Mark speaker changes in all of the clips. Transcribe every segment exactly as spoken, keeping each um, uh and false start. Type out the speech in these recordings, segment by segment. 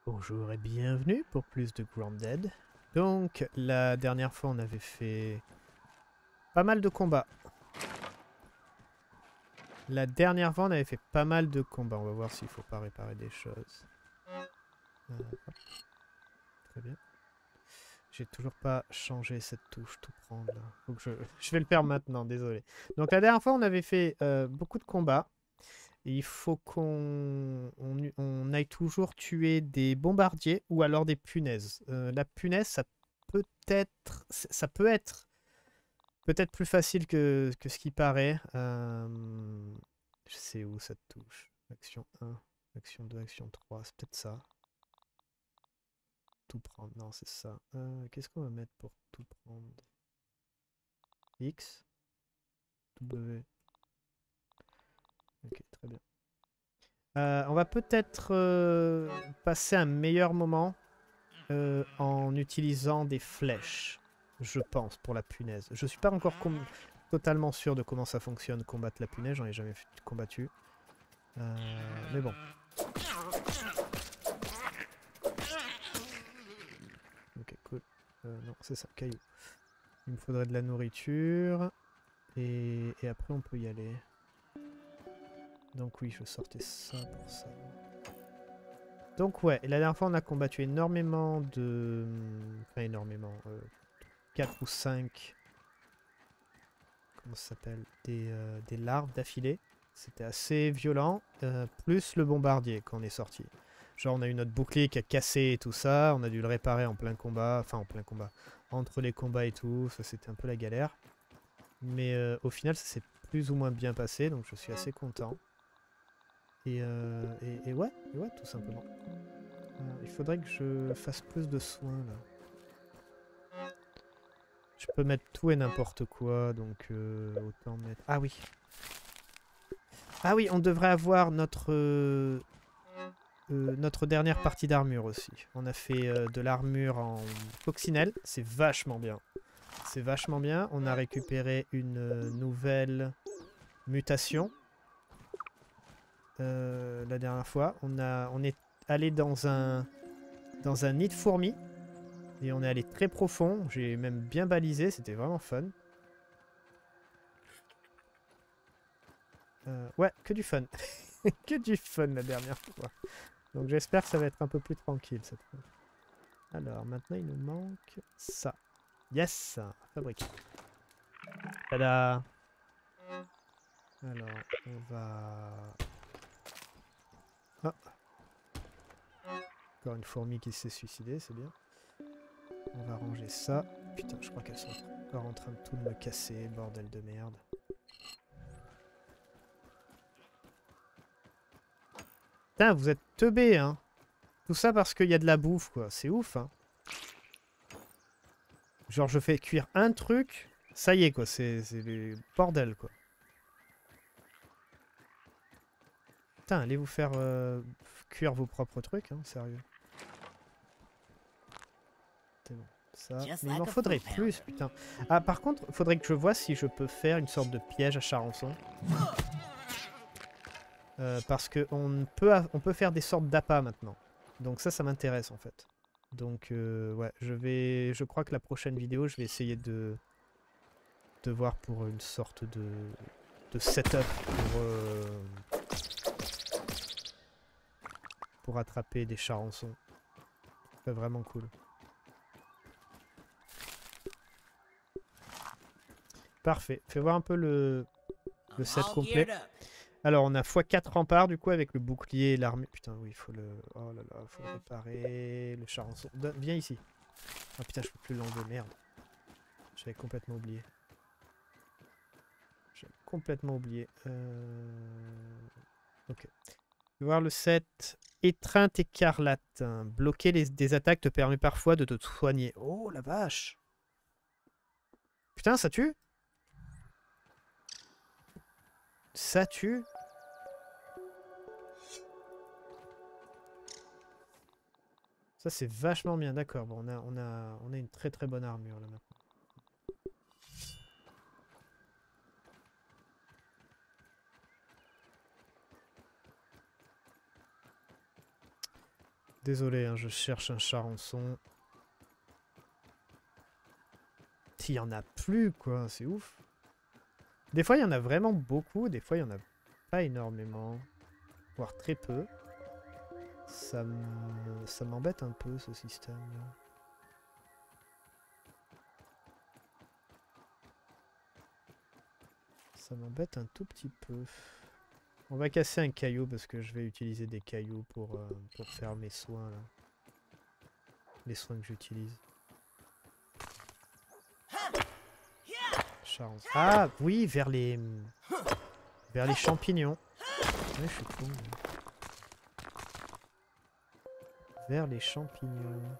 Speaker 1: Bonjour et bienvenue pour plus de Grounded. Donc, la dernière fois, on avait fait pas mal de combats. La dernière fois, on avait fait pas mal de combats. On va voir s'il faut pas réparer des choses. Euh, hop. Très bien. J'ai toujours pas changé cette touche tout prendre là. Faut que je... je vais le faire maintenant, désolé. Donc, la dernière fois, on avait fait euh, beaucoup de combats. Et il faut qu'on on, on aille toujours tuer des bombardiers ou alors des punaises. Euh, la punaise, ça peut être, ça peut être peut-être plus facile que, que ce qui paraît. Euh, je sais où ça touche. Action un, action deux, action trois, c'est peut-être ça. Tout prendre, non, c'est ça. Euh, Qu'est-ce qu'on va mettre pour tout prendre? X, W. Ok, très bien. Euh, on va peut-être euh, passer un meilleur moment euh, en utilisant des flèches, je pense, pour la punaise. Je suis pas encore totalement sûr de comment ça fonctionne, combattre la punaise, j'en ai jamais combattu. Euh, mais bon. Ok, cool. Euh, non, c'est ça, caillou. Il me faudrait de la nourriture. Et, et après, on peut y aller. Donc oui, je sortais ça pour ça. Donc ouais, et la dernière fois, on a combattu énormément de... Enfin, énormément. Euh, quatre ou cinq... Comment ça s'appelle des, euh, des larves d'affilée. C'était assez violent. Euh, plus le bombardier quand on est sorti. Genre, on a eu notre bouclier qui a cassé et tout ça. On a dû le réparer en plein combat. Enfin, en plein combat. Entre les combats et tout. Ça, c'était un peu la galère. Mais euh, au final, ça s'est plus ou moins bien passé. Donc, je suis assez content. Et, euh, et, et ouais, et ouais, tout simplement. Euh, il faudrait que je fasse plus de soins, là. Je peux mettre tout et n'importe quoi. Donc, euh, autant mettre... Ah oui. Ah oui, on devrait avoir notre... euh, Euh, notre dernière partie d'armure aussi. On a fait euh, de l'armure en coccinelle. C'est vachement bien. C'est vachement bien. On a récupéré une euh, nouvelle mutation euh, la dernière fois. On, a, on est allé dans un, dans un nid de fourmis. Et on est allé très profond. J'ai même bien balisé. C'était vraiment fun. Euh, ouais, que du fun. Que du fun la dernière fois. Donc j'espère que ça va être un peu plus tranquille cette fois. Alors maintenant il nous manque ça. Yes, fabriqué. Tada! Alors, on va... Ah! Encore une fourmi qui s'est suicidée, c'est bien. On va ranger ça. Putain, je crois qu'elles sont encore en train de tout me casser, bordel de merde. Putain, vous êtes teubés, hein! Tout ça parce qu'il y a de la bouffe, quoi. C'est ouf, hein! Genre, je fais cuire un truc, ça y est, quoi. C'est le bordel, quoi. Putain, allez vous faire euh, cuire vos propres trucs, hein, sérieux. C'est bon. Ça. Mais il m'en faudrait plus, putain. Ah, par contre, il faudrait que je vois si je peux faire une sorte de piège à charançon. Euh, parce qu'on peut, on peut faire des sortes d'appâts maintenant. Donc ça, ça m'intéresse en fait. Donc euh, ouais, je vais, je crois que la prochaine vidéo, je vais essayer de, de voir pour une sorte de, de setup pour, euh, pour attraper des charançons. C'est vraiment cool. Parfait. Fais voir un peu le, le set complet. Alors, on a fois quatre remparts, du coup, avec le bouclier et l'armure. Putain, oui, il faut le... Oh là là, il faut le réparer. Le charançon. Donne... Viens ici. Ah putain, je peux plus l'enlever, merde. J'avais complètement oublié. J'avais complètement oublié. Euh... Ok. Voir le set. Étreinte écarlate. Bloquer les... des attaques te permet parfois de te soigner. Oh, la vache. Putain, ça tue. Ça tue. Ça, c'est vachement bien, d'accord. Bon, on a, on, a, on a une très très bonne armure, là, maintenant. Désolé, hein, je cherche un charançon. Il y en a plus, quoi. C'est ouf. Des fois, il y en a vraiment beaucoup. Des fois, il y en a pas énormément. Voire très peu. Ça me... ça m'embête un peu, ce système-là. Ça m'embête un tout petit peu. On va casser un caillou parce que je vais utiliser des cailloux pour, euh, pour faire mes soins, là. Les soins que j'utilise. Chance. Ah oui, vers les... vers les champignons. Ouais, je suis con. Mais... vers les champignons.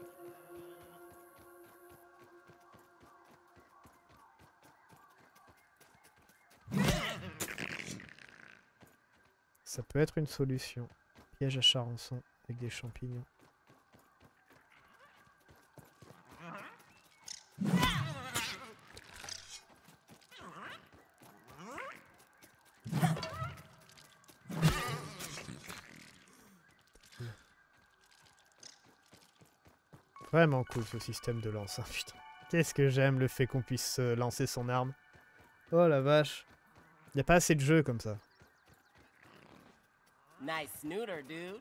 Speaker 1: Ça peut être une solution. Piège à charançon avec des champignons. Vraiment cool ce système de lance, hein, putain. Qu'est-ce que j'aime le fait qu'on puisse euh, lancer son arme. Oh la vache. Y a pas assez de jeux comme ça.
Speaker 2: Nice snooter, dude.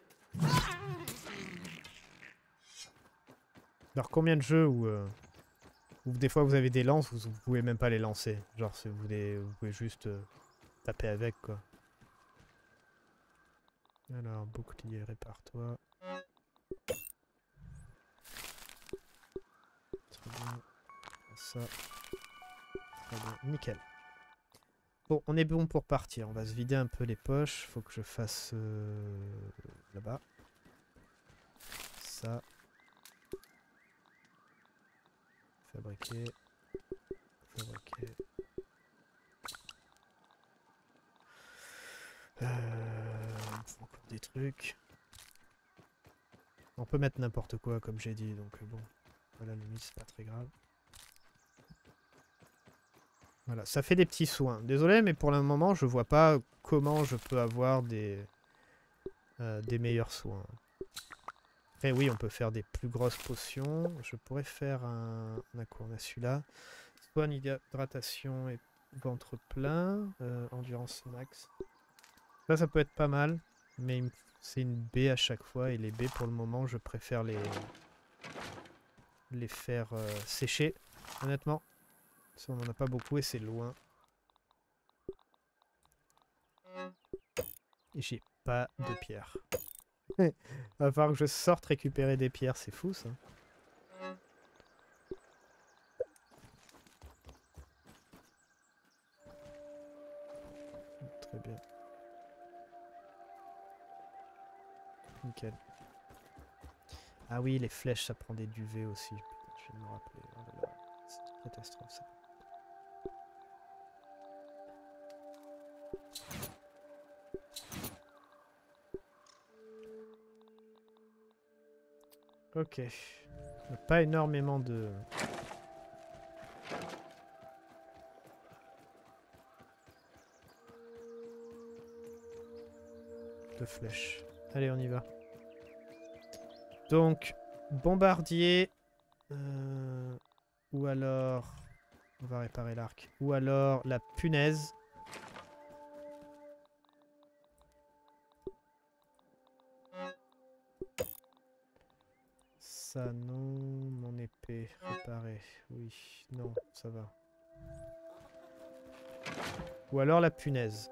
Speaker 1: Alors combien de jeux où, euh, où des fois vous avez des lances, vous, vous pouvez même pas les lancer. Genre si vous voulez, vous pouvez juste euh, taper avec quoi. Alors bouclier, répare-toi. Très bien. Ça. Très bien. Nickel. Bon, on est bon pour partir. On va se vider un peu les poches. Faut que je fasse euh, là-bas. Ça. Fabriquer. Fabriquer. Euh, il faut encore des trucs. On peut mettre n'importe quoi comme j'ai dit, donc bon. Voilà, limite c'est pas très grave. Voilà, ça fait des petits soins. Désolé, mais pour le moment, je vois pas comment je peux avoir des, euh, des meilleurs soins. Après, oui, on peut faire des plus grosses potions. Je pourrais faire un... un quoi, on a celui-là. Soin, hydratation et ventre plein. Euh, endurance max. Ça, ça peut être pas mal. Mais c'est une baie à chaque fois. Et les baies, pour le moment, je préfère les, les faire euh, sécher, honnêtement. Ça, on n'en a pas beaucoup et c'est loin. Et j'ai pas de pierre. Va falloir que je sorte récupérer des pierres, c'est fou ça. Très bien. Nickel. Ah oui, les flèches, ça prend des duvets aussi. Putain, je viens de me rappeler. Oh là là, c'est une catastrophe ça. Ok. Pas énormément de... de flèches. Allez, on y va. Donc, bombardier. Euh, ou alors... On va réparer l'arc. Ou alors la punaise. Ça, non. Mon épée, réparée. Oui, non, ça va. Ou alors la punaise.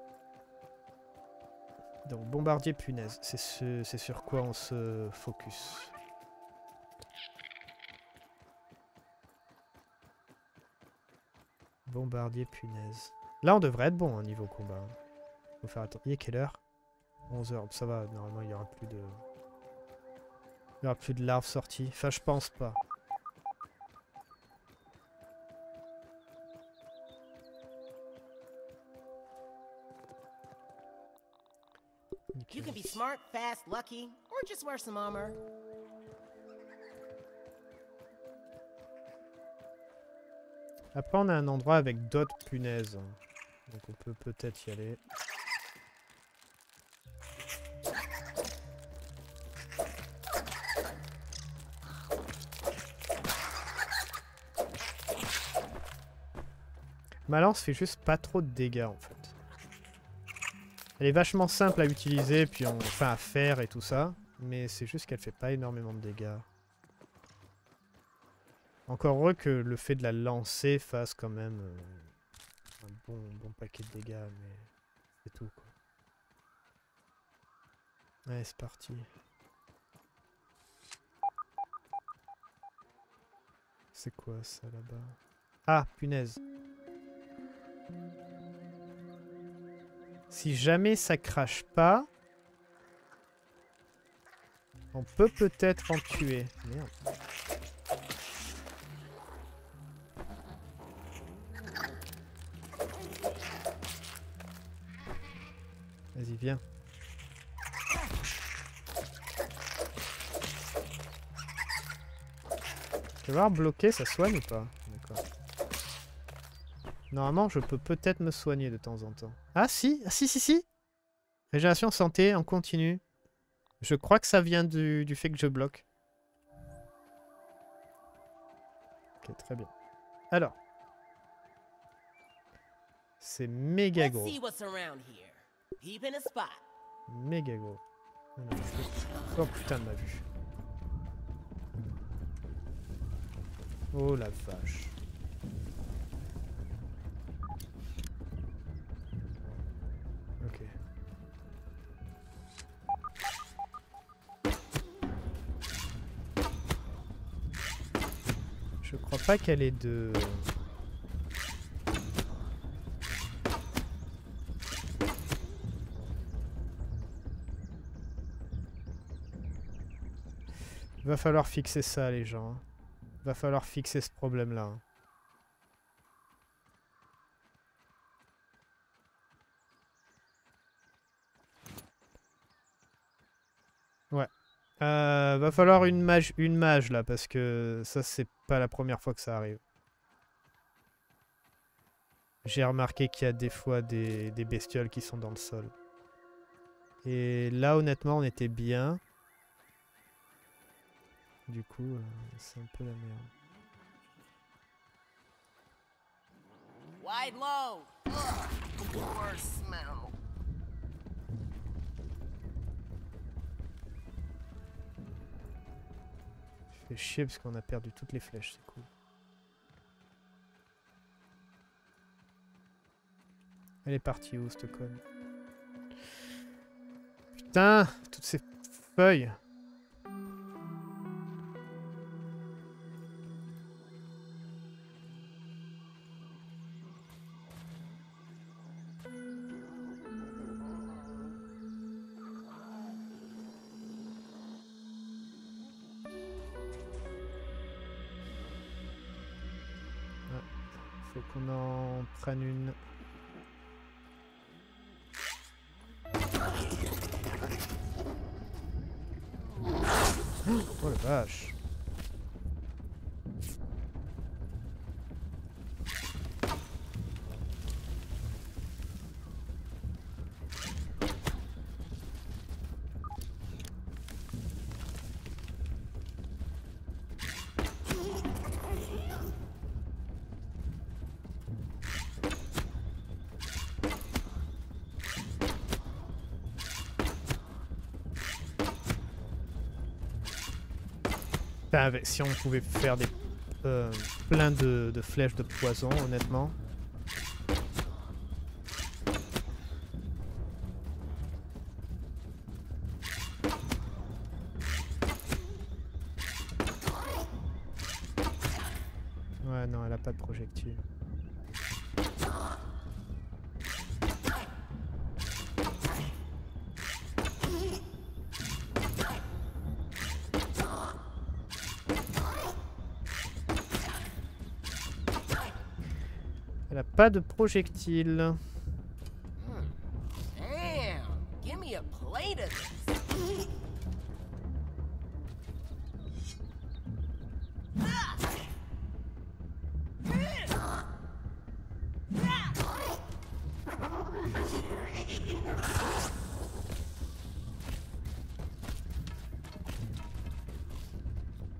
Speaker 1: Donc, bombardier, punaise. C'est ce, c'est sur quoi on se focus. Bombardier, punaise. Là, on devrait être bon, hein, niveau combat. Faut faire attention. Il est quelle heure? onze heures. Ça va, normalement, il n'y aura plus de... Il n'y aura plus de larves sorties. Enfin, je pense pas.
Speaker 2: You can be smart, fast, lucky, or just wear some armor.
Speaker 1: Après, on a un endroit avec d'autres punaises. Donc, on peut peut-être y aller. Ma lance fait juste pas trop de dégâts en fait. Elle est vachement simple à utiliser, puis on... enfin à faire et tout ça. Mais c'est juste qu'elle fait pas énormément de dégâts. Encore heureux que le fait de la lancer fasse quand même euh, un bon, bon paquet de dégâts, mais c'est tout quoi. Allez, c'est parti. C'est quoi ça là-bas? Ah, punaise. Si jamais ça crache pas, on peut peut-être en tuer. Merde. Vas-y, viens. Tu vas voir, bloquer, ça soigne ou pas? D'accord. Normalement, je peux peut-être me soigner de temps en temps. Ah si, ah, si, si, si. Régénération santé en continu. Je crois que ça vient du, du fait que je bloque. Ok, très bien. Alors. C'est méga gros. Méga gros. Oh putain de ma vue. Oh la vache. Ok. Je crois pas qu'elle ait de... Il va falloir fixer ça les gens. Il va falloir fixer ce problème-là. Hein. Ouais. Euh, va falloir une mage, une mage là, parce que ça, c'est pas la première fois que ça arrive. J'ai remarqué qu'il y a des fois des, des bestioles qui sont dans le sol. Et là, honnêtement, on était bien. Du coup, euh, c'est un peu la merde.
Speaker 2: Wide low. Ugh, worst smell.
Speaker 1: Je fais chier parce qu'on a perdu toutes les flèches, c'est cool. Elle est partie où, cette conne? Putain, toutes ces feuilles. Faut qu'on en prenne une. Oh la vache. Si on pouvait faire des euh, plein de, de flèches de poison, honnêtement. Ouais, non, elle a pas de projectile. Elle a pas de projectile.
Speaker 2: Damn, give me a plate of this.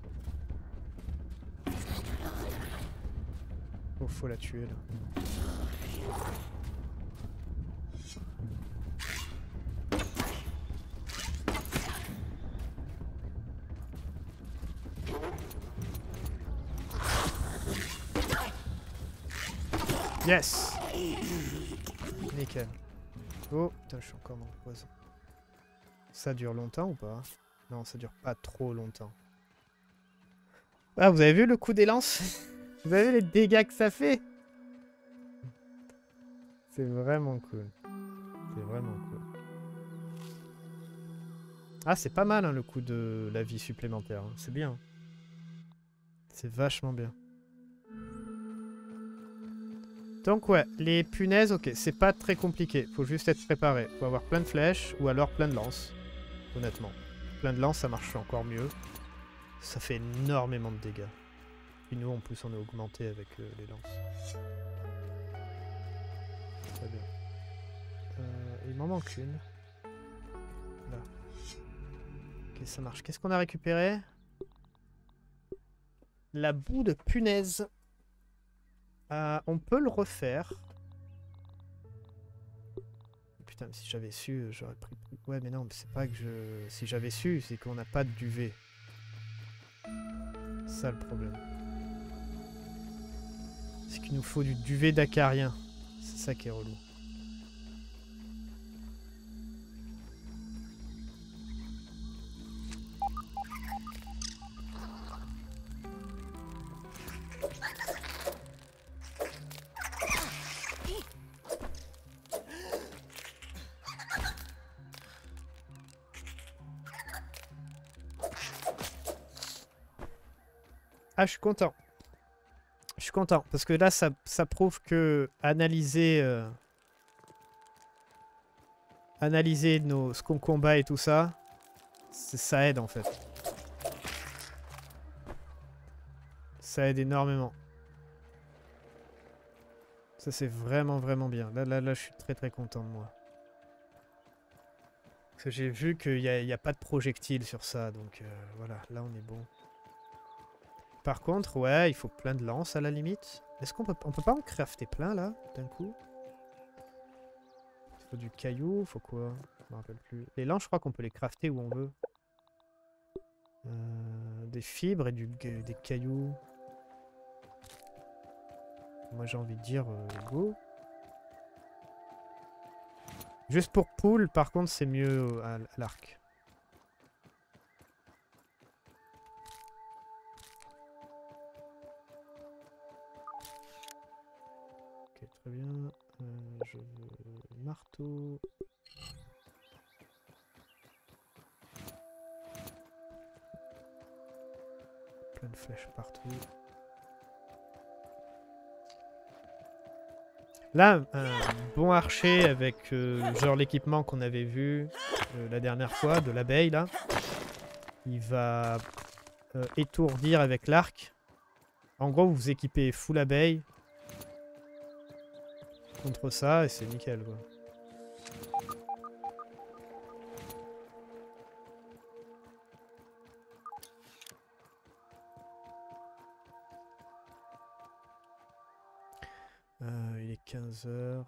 Speaker 1: Oh, faut la tuer là. Yes! Nickel. Oh, putain, je suis encore dans le poison. Ça dure longtemps ou pas? Non, ça dure pas trop longtemps. Ah, vous avez vu le coup des lances? Vous avez vu les dégâts que ça fait? C'est vraiment cool. C'est vraiment cool. Ah, c'est pas mal hein, le coup de la vie supplémentaire. Hein. C'est bien. C'est vachement bien. Donc ouais, les punaises, ok, c'est pas très compliqué. Faut juste être préparé. Faut avoir plein de flèches ou alors plein de lances. Honnêtement. Plein de lances, ça marche encore mieux. Ça fait énormément de dégâts. Et nous, en plus, on est augmenté avec euh, les lances. Très bien. Euh, il m'en manque une. Là. Ok, ça marche. Qu'est-ce qu'on a récupéré? La boue de punaise. Euh, on peut le refaire. Putain, mais si j'avais su, j'aurais pris... Ouais, mais non, c'est pas que je... Si j'avais su, c'est qu'on n'a pas de duvet. C'est ça le problème. C'est qu'il nous faut du duvet d'acarien. C'est ça qui est relou. Ah, je suis content. Je suis content. Parce que là, ça, ça prouve que analyser... Euh, analyser nos, ce qu'on combat et tout ça, ça aide en fait. Ça aide énormément. Ça, c'est vraiment, vraiment bien. Là, là, là, je suis très, très content de moi. Parce que j'ai vu qu'il n'y a, il y a pas de projectiles sur ça. Donc, euh, voilà. Là, on est bon. Par contre, ouais, il faut plein de lances à la limite. Est-ce qu'on peut, on peut pas en crafter plein, là, d'un coup? Il faut du caillou, il faut quoi? Je me rappelle plus. Les lances, je crois qu'on peut les crafter où on veut. Euh, des fibres et du, des cailloux. Moi, j'ai envie de dire euh, go. Juste pour poule, par contre, c'est mieux à, à l'arc. Ok, très bien. Euh, je veux marteau. Plein de flèches partout. Là, un bon archer avec euh, genre l'équipement qu'on avait vu euh, la dernière fois de l'abeille, là, il va euh, étourdir avec l'arc. En gros, vous vous équipez full abeille contre ça et c'est nickel, quoi. Euh, il est quinze heures.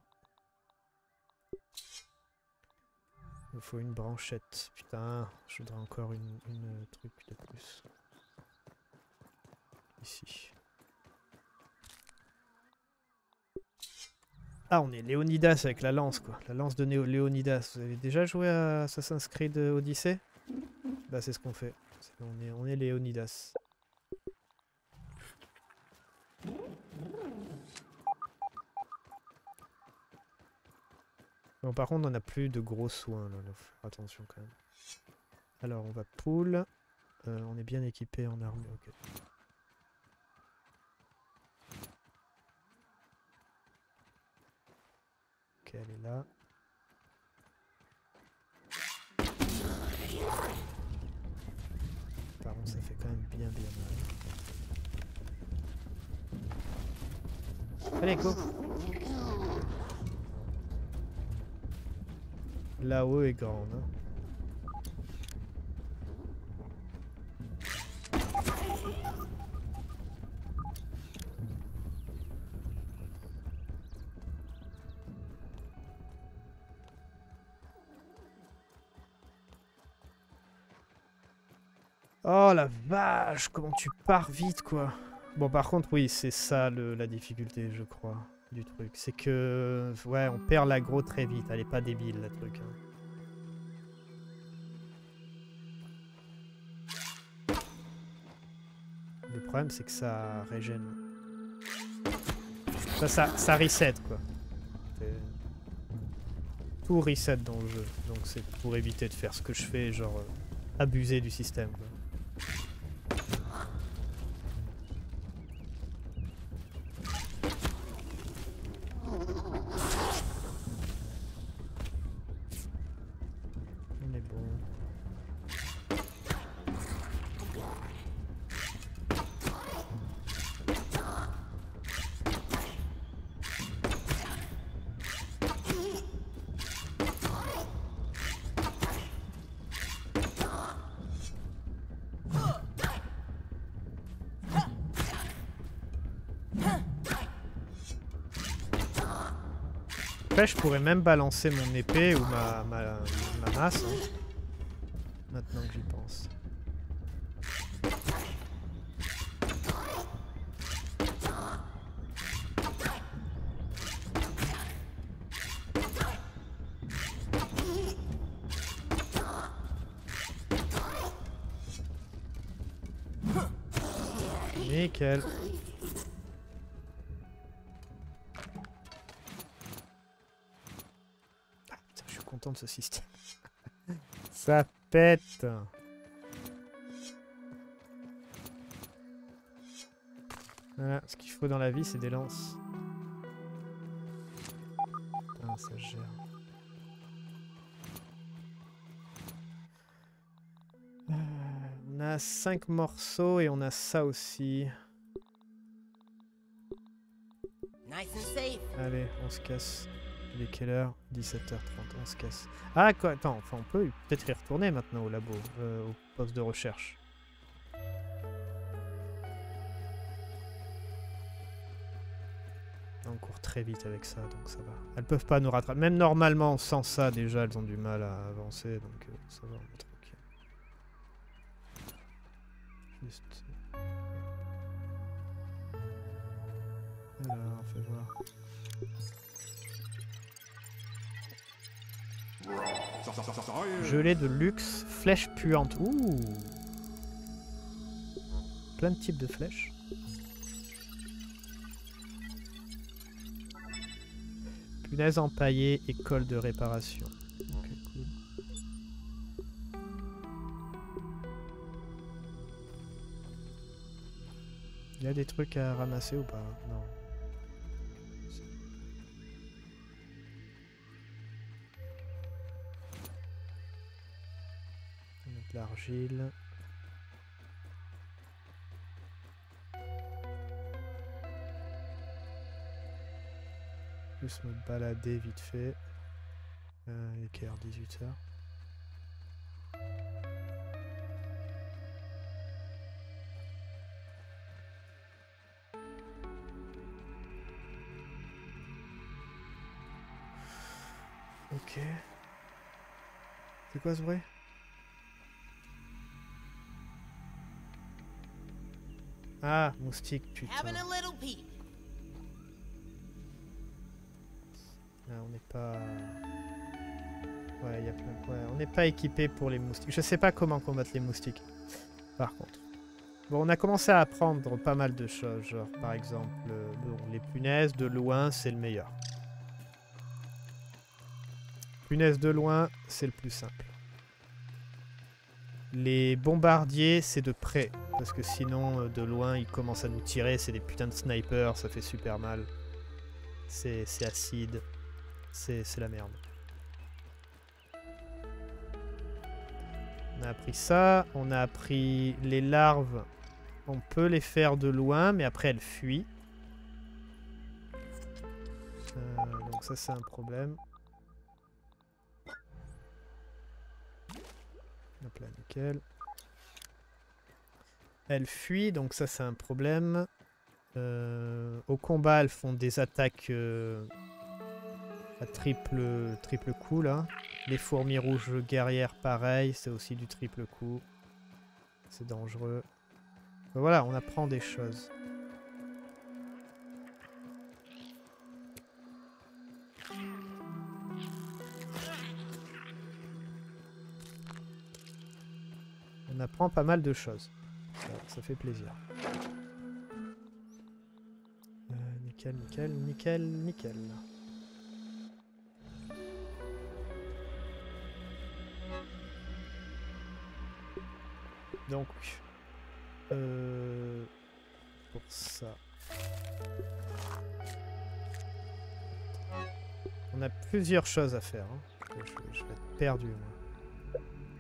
Speaker 1: Il me faut une branchette. Putain, je voudrais encore une, une truc de plus. Ici. Ah, on est Léonidas avec la lance, quoi. La lance de Néo Léonidas. Vous avez déjà joué à Assassin's Creed Odyssey? Bah, c'est ce qu'on fait. On est, on est Léonidas. Bon, par contre, on n'a plus de gros soins, là. Faut faire attention, quand même. Alors, on va pool. Euh, on est bien équipé en armure. Ok. Ok, elle est là. Par contre, ça fait quand même bien, bien mal. Allez, go! Là-haut est grande. Hein. Oh la vache, comment tu pars vite quoi. Bon par contre oui, c'est ça le, la difficulté je crois du truc. C'est que ouais, on perd l'aggro très vite, elle est pas débile la truc. Hein. Le problème c'est que ça régène. Ça, ça, ça reset quoi. Tout reset dans le jeu, donc c'est pour éviter de faire ce que je fais, genre euh, abuser du système. Quoi. On est bon. Après, je pourrais même balancer mon épée ou ma, ma, ma masse. Hein. Maintenant que j'y pense. Nickel. De ce système. Ça pète. Voilà, ce qu'il faut dans la vie, c'est des lances. Putain, ça gère. Euh, on a cinq morceaux et on a ça aussi.
Speaker 2: Nice and safe.
Speaker 1: Allez, on se casse. Il est quelle heure? dix-sept heures trente, on se casse. Ah quoi, attends, enfin on peut peut-être y retourner maintenant au labo, euh, au poste de recherche. On court très vite avec ça, donc ça va. Elles peuvent pas nous rattraper. Même normalement, sans ça, déjà, elles ont du mal à avancer, donc euh, ça va, on est tranquille. Juste... Alors, fais voir. Gelée de luxe, flèche puante. Ouh. Plein de types de flèches. Punaise empaillée et colle de réparation. Ok, cool. Il y a des trucs à ramasser ou pas? Non. L'argile. Juste me balader vite fait. Euh, il est quelle heure? dix-huit heures. Ok. C'est quoi ce bruit? Ah, moustique, putain. Ah, on n'est pas... Ouais, il y a plein... Ouais, on n'est pas équipé pour les moustiques. Je sais pas comment combattre les moustiques, par contre. Bon, on a commencé à apprendre pas mal de choses, genre, par exemple, euh, bon, les punaises, de loin, c'est le meilleur. Punaises de loin, c'est le plus simple. Les bombardiers, c'est de près. Parce que sinon, de loin, ils commencent à nous tirer. C'est des putains de snipers, ça fait super mal. C'est acide. C'est la merde. On a appris ça. On a appris les larves. On peut les faire de loin, mais après elles fuient. Euh, donc ça, c'est un problème. Hop là, nickel. Elles fuient, donc ça c'est un problème. Euh, au combat, elles font des attaques euh, à triple, triple coup là. Les fourmis rouges guerrières, pareil, c'est aussi du triple coup. c'est dangereux. Ben voilà, on apprend des choses. On apprend pas mal de choses. Ça, ça fait plaisir. Euh, nickel, nickel, nickel, nickel. Donc, euh, pour ça, on a plusieurs choses à faire. Hein. Je, je vais être perdu, moi.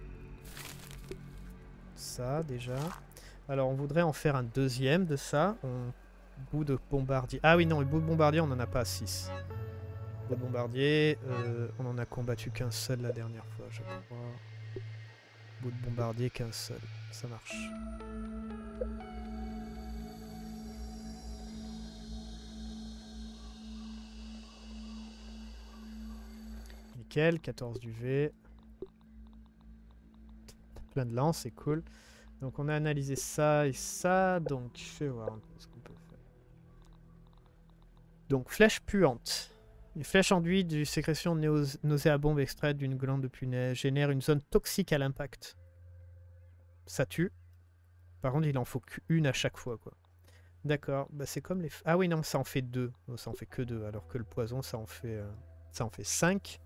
Speaker 1: Ça, déjà. Alors, on voudrait en faire un deuxième de ça. On... Bout de bombardier. Ah oui, non, le bout de bombardier, on n'en a pas six. Bout de bombardier, euh, on en a combattu qu'un seul la dernière fois, je crois. Bout de bombardier, qu'un seul. Ça marche. Nickel, quatorze du V. Plein de lances, c'est cool. Donc on a analysé ça et ça, donc je vais voir un peu ce qu'on peut faire. Donc flèche puante. Les flèches enduites du sécrétion nauséabonde extraite d'une glande de punaise génèrent une zone toxique à l'impact. Ça tue. Par contre, il en faut qu'une à chaque fois, quoi. D'accord, bah c'est comme les... Ah oui, non, ça en fait deux. Non, ça en fait que deux, alors que le poison, ça en fait, euh... ça en fait cinq.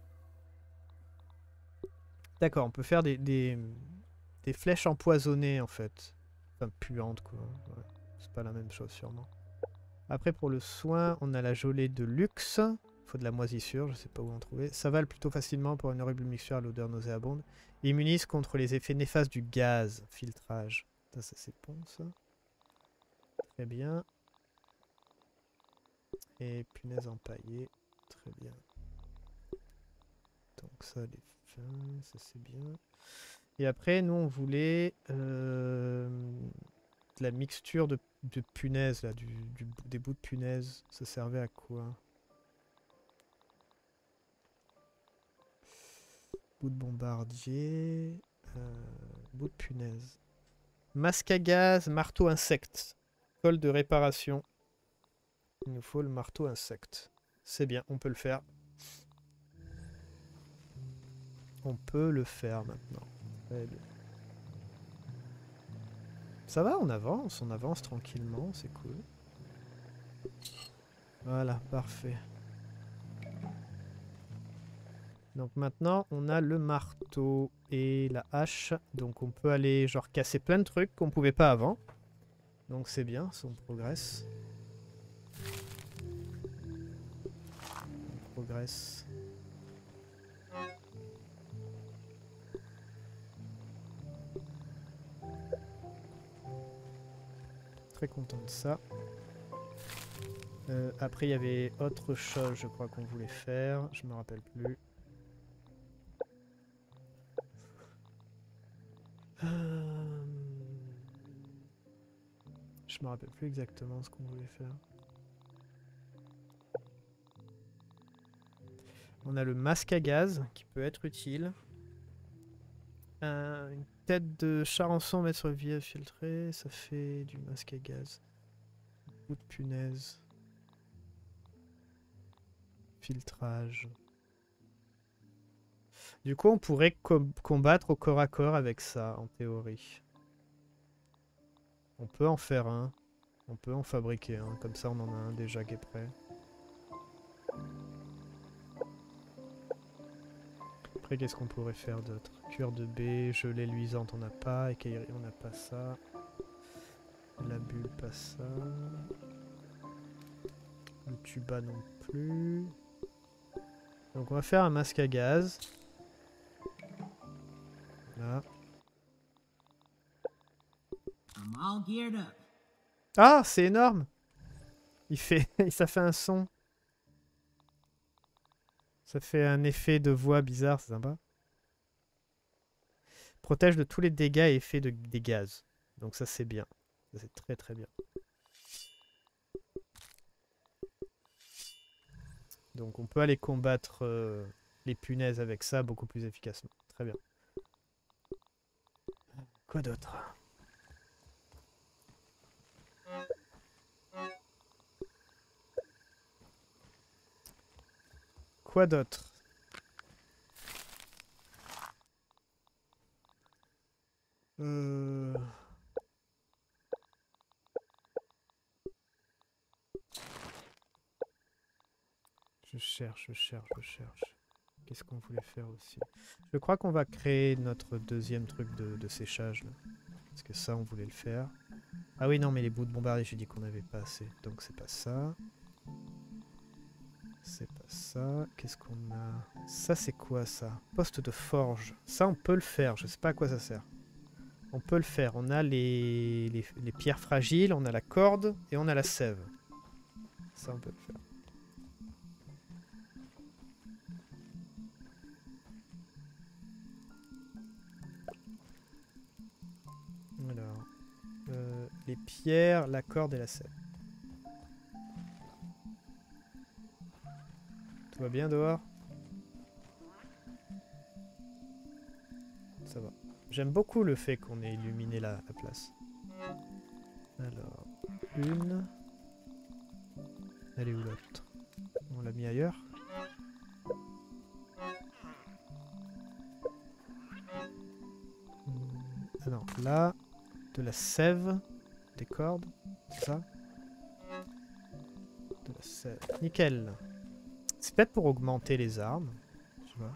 Speaker 1: D'accord, on peut faire des, des... des flèches empoisonnées, en fait. Enfin, puantes, quoi. Ouais. C'est pas la même chose, sûrement. Après, pour le soin, on a la gelée de luxe. Il faut de la moisissure, je sais pas où en trouver. S'avale plutôt facilement pour une horrible mixture à l'odeur nauséabonde. Immunise contre les effets néfastes du gaz. Filtrage. Ça, ça c'est bon, ça. Très bien. Et punaise empaillée. Très bien. Donc ça, les fins, ça c'est bien. Et après, nous, on voulait euh, de la mixture de, de punaise, là, du, du, des bouts de punaise. Ça servait à quoi? Bout de bombardier. Euh, bout de punaise. Masque à gaz, marteau insecte. Colle de réparation. Il nous faut le marteau insecte. C'est bien, on peut le faire. On peut le faire maintenant. Très bien. Ça va, on avance, on avance tranquillement, c'est cool. Voilà, parfait. Donc maintenant, on a le marteau et la hache. Donc on peut aller genre casser plein de trucs qu'on pouvait pas avant. Donc c'est bien, on progresse. On progresse. Très content de ça. Euh, après, il y avait autre chose, je crois, qu'on voulait faire. Je me rappelle plus. Euh... Je me rappelle plus exactement ce qu'on voulait faire. On a le masque à gaz qui peut être utile. Un, une tête de charançon mettre sur le visage filtré, ça fait du masque à gaz. Bout de punaise. Filtrage. Du coup, on pourrait com combattre au corps à corps avec ça, en théorie. On peut en faire un. On peut en fabriquer un. Comme ça, on en a un déjà qui est prêt. Après, qu'est-ce qu'on pourrait faire d'autre? Cure de baie, gelée luisante, on n'a pas. Écaillerie, on n'a pas ça. La bulle, pas ça. Le tuba non plus. Donc, on va faire un masque à gaz. Là. Ah, c'est énorme! Il fait, ça fait un son. Ça fait un effet de voix bizarre, c'est sympa. Protège de tous les dégâts et effets de, des gaz. Donc ça c'est bien. C'est très très bien. Donc on peut aller combattre euh, les punaises avec ça beaucoup plus efficacement. Très bien. Quoi d'autre? Quoi d'autre? Euh... Je cherche, je cherche, je cherche. Qu'est-ce qu'on voulait faire aussi? Je crois qu'on va créer notre deuxième truc de, de séchage. Là. Parce que ça, on voulait le faire. Ah oui, non, mais les bouts de bombardier, j'ai dit qu'on n'avait pas assez. Donc c'est pas ça. C'est pas ça. Qu'est-ce qu'on a? Ça, c'est quoi, ça? Poste de forge. Ça, on peut le faire. Je sais pas à quoi ça sert. On peut le faire. On a les, les, les pierres fragiles, on a la corde et on a la sève. Ça, on peut le faire. Alors, euh, les pierres, la corde et la sève. Tout va bien dehors? Ça va. J'aime beaucoup le fait qu'on ait illuminé la, la place. Alors, une. Elle est où l'autre? On l'a mis ailleurs? Ah non, là, de la sève, des cordes, c'est ça? De la sève. Nickel. C'est peut-être pour augmenter les armes. Je vois.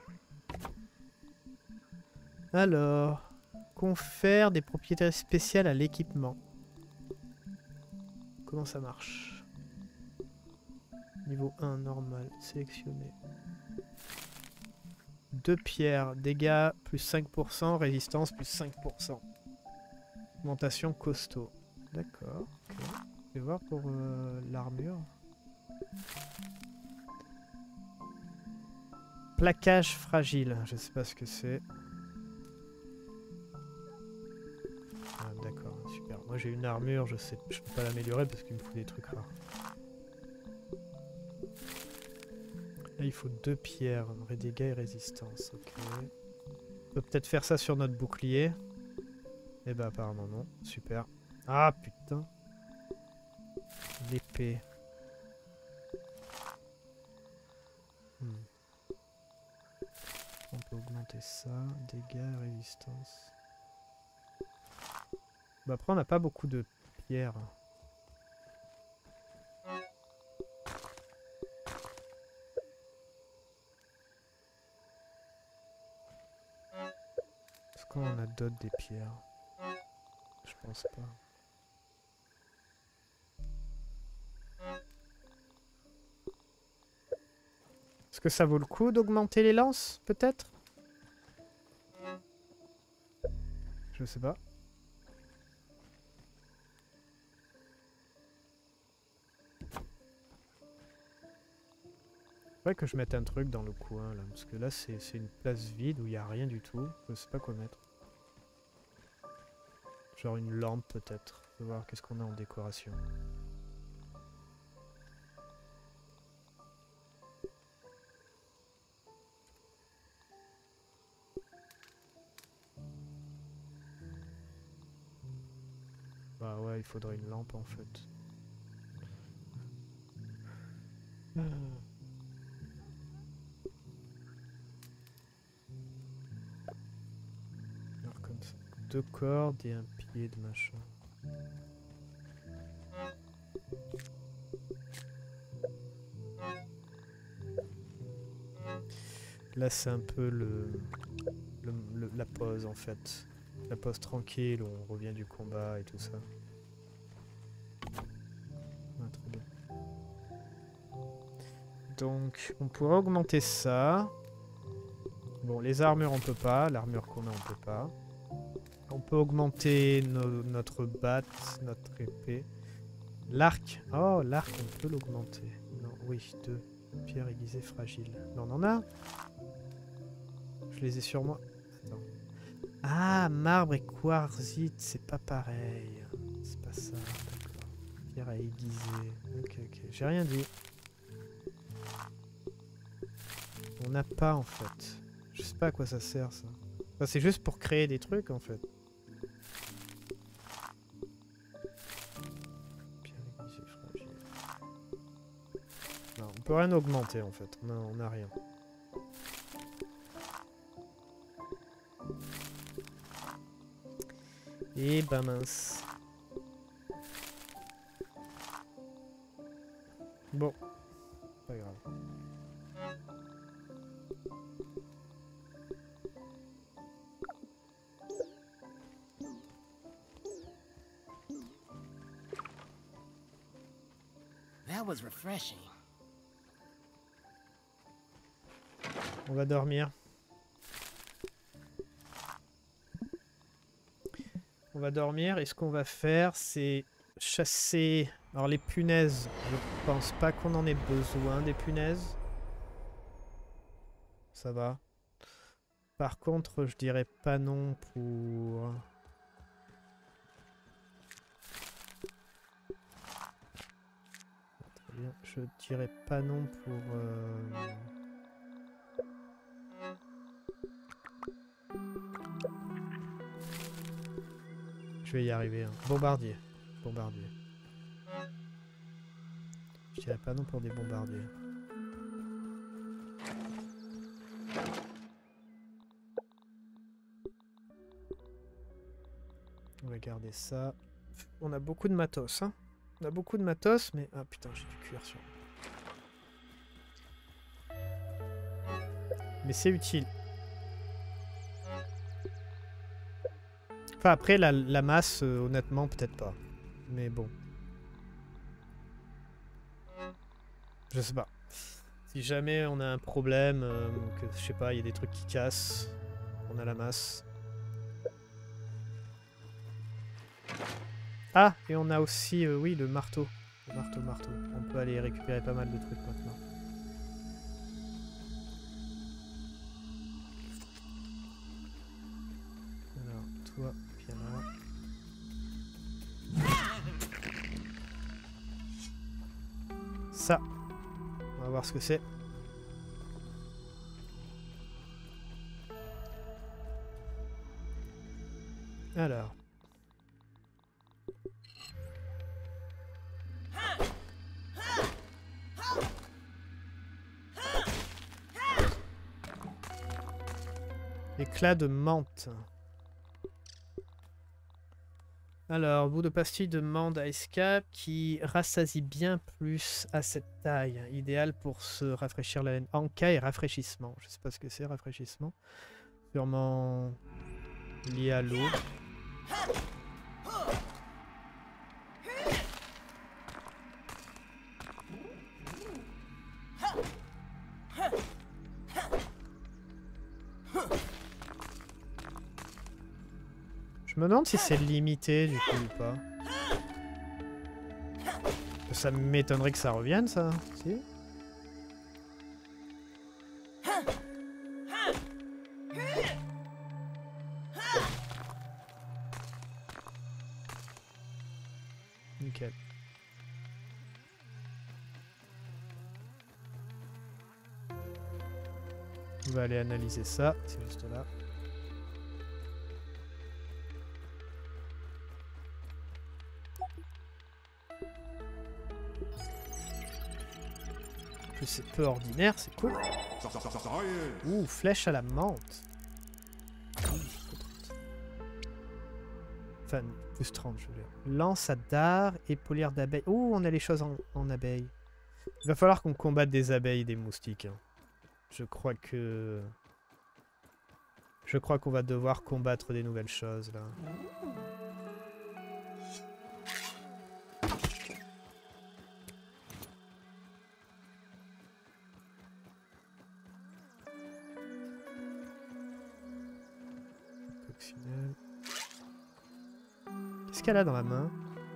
Speaker 1: Alors, confère des propriétés spéciales à l'équipement. Comment ça marche? Niveau un, normal, sélectionné. Deux pierres, dégâts plus cinq pour cent, résistance plus cinq pour cent. Augmentation costaud. D'accord. Okay. Je vais voir pour euh, l'armure. Plaquage fragile, je sais pas ce que c'est. Ah, d'accord, super. Moi j'ai une armure, je sais, je peux pas l'améliorer parce qu'il me faut des trucs rares. Là il faut deux pierres, dégâts et résistance. Ok. On peut peut-être faire ça sur notre bouclier. Eh ben apparemment non. Super. Ah putain. L'épée. Hmm. On peut augmenter ça. Dégâts, résistance. Bah après on n'a pas beaucoup de pierres. Est-ce qu'on en a d'autres des pierres? Je pense pas. Est-ce que ça vaut le coup d'augmenter les lances, peut-être? Je sais pas. Faudrait que je mette un truc dans le coin, là. Parce que là, c'est une place vide où il n'y a rien du tout. Je sais pas quoi mettre. Genre une lampe, peut-être. On va voir qu'est-ce qu'on a en décoration. Bah ouais, il faudrait une lampe en fait. Alors comme ça. Deux cordes et un pied de machin. Là c'est un peu le, le, le la pause en fait. La pause tranquille où on revient du combat et tout ça. Ah, très bien. Donc on pourrait augmenter ça. Bon, les armures on peut pas, l'armure qu'on a on peut pas. On peut augmenter no notre batte, notre épée. L'arc, oh l'arc on peut l'augmenter. Non, oui, deux. Pierre aiguisée fragile. Non, on en a? Je les ai sur moi. Attends. Ah, marbre et quartzite, c'est pas pareil. C'est pas ça, d'accord. Pierre à aiguiser. Ok, ok. J'ai rien dit. On n'a pas en fait. Je sais pas à quoi ça sert ça. Enfin, c'est juste pour créer des trucs en fait. Pierre aiguisée fragile. Non, on peut rien augmenter en fait. On a, on a rien. Et ben mince. Bon, pas grave.
Speaker 2: That was refreshing.
Speaker 1: On va dormir. On va dormir et ce qu'on va faire c'est chasser... Alors les punaises, je pense pas qu'on en ait besoin des punaises. Ça va. Par contre, je dirais pas non pour... Très bien. Je dirais pas non pour... Euh... Je vais y arriver. Hein. Bombardier. Bombardier. Je dirais pas non pour des bombardiers. On va garder ça. On a beaucoup de matos. Hein. On a beaucoup de matos, mais... Ah putain, j'ai du cuir sur... Mais c'est utile. Enfin, après, la, la masse, euh, honnêtement, peut-être pas. Mais bon. Je sais pas. Si jamais on a un problème, euh, que je sais pas, il y a des trucs qui cassent, on a la masse. Ah, et on a aussi, euh, oui, le marteau. Le marteau, marteau. On peut aller récupérer pas mal de trucs maintenant. Alors, toi, viens là. Ça. On va voir ce que c'est. Alors. Éclat de menthe. Alors, bout de pastille de menthe Ice Cap qui rassasie bien plus à cette taille. Idéal pour se rafraîchir la laine. Anka et rafraîchissement. Je sais pas ce que c'est, rafraîchissement. Sûrement lié à l'eau. Je me demande si c'est limité du coup ou pas. Ça m'étonnerait que ça revienne ça. Si. Nickel. On va aller analyser ça. C'est juste là. C'est peu ordinaire, c'est cool. Ouh, flèche à la menthe. Enfin, plus trente, je veux dire. Lance à dard et polière d'abeille. Ouh, on a les choses en, en abeille. Il va falloir qu'on combatte des abeilles et des moustiques. Hein. Je crois que... Je crois qu'on va devoir combattre des nouvelles choses, là. Qu'est-ce qu'elle a dans la main?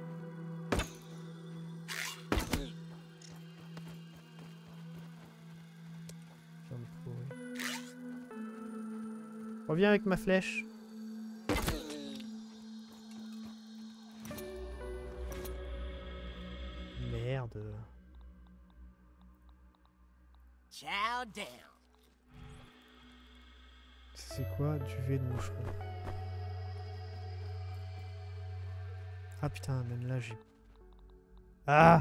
Speaker 1: Reviens avec ma flèche. Merde. C'est quoi? Duvet de moucheron. Ah putain, même là j'ai... Ah!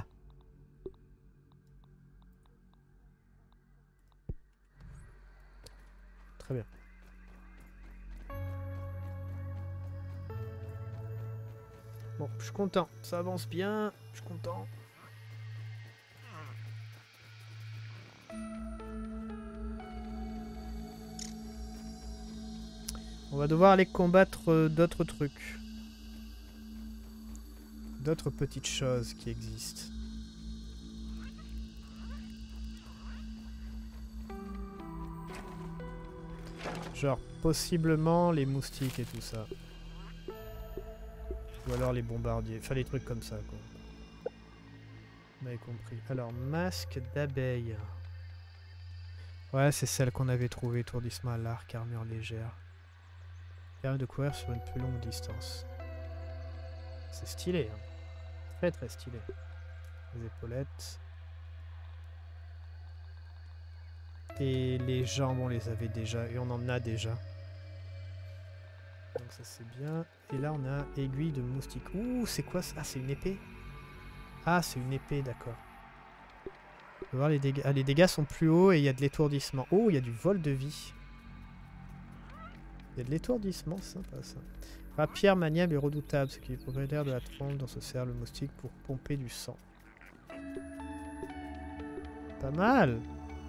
Speaker 1: Très bien. Bon, je suis content. Ça avance bien. Je suis content. On va devoir aller combattre euh, d'autres trucs. D'autres petites choses qui existent. Genre, possiblement les moustiques et tout ça. Ou alors les bombardiers. Enfin, les trucs comme ça, quoi. Vous m'avez compris. Alors, masque d'abeille. Ouais, c'est celle qu'on avait trouvée. Étourdissement à l'arc, armure légère. Permet de courir sur une plus longue distance. C'est stylé, hein. Très très stylé. Les épaulettes. Et les jambes, on les avait déjà. Et on en a déjà. Donc ça c'est bien. Et là on a aiguille de moustique. Ouh, c'est quoi ça? Ah, c'est une épée. Ah, c'est une épée, d'accord. On va voir les dégâts. Ah, les dégâts sont plus hauts et il y a de l'étourdissement. Oh, il y a du vol de vie. Il y a de l'étourdissement, sympa ça. Rapière maniable et redoutable, ce qui est propriétaire de la trompe dont se sert le moustique pour pomper du sang. Pas mal.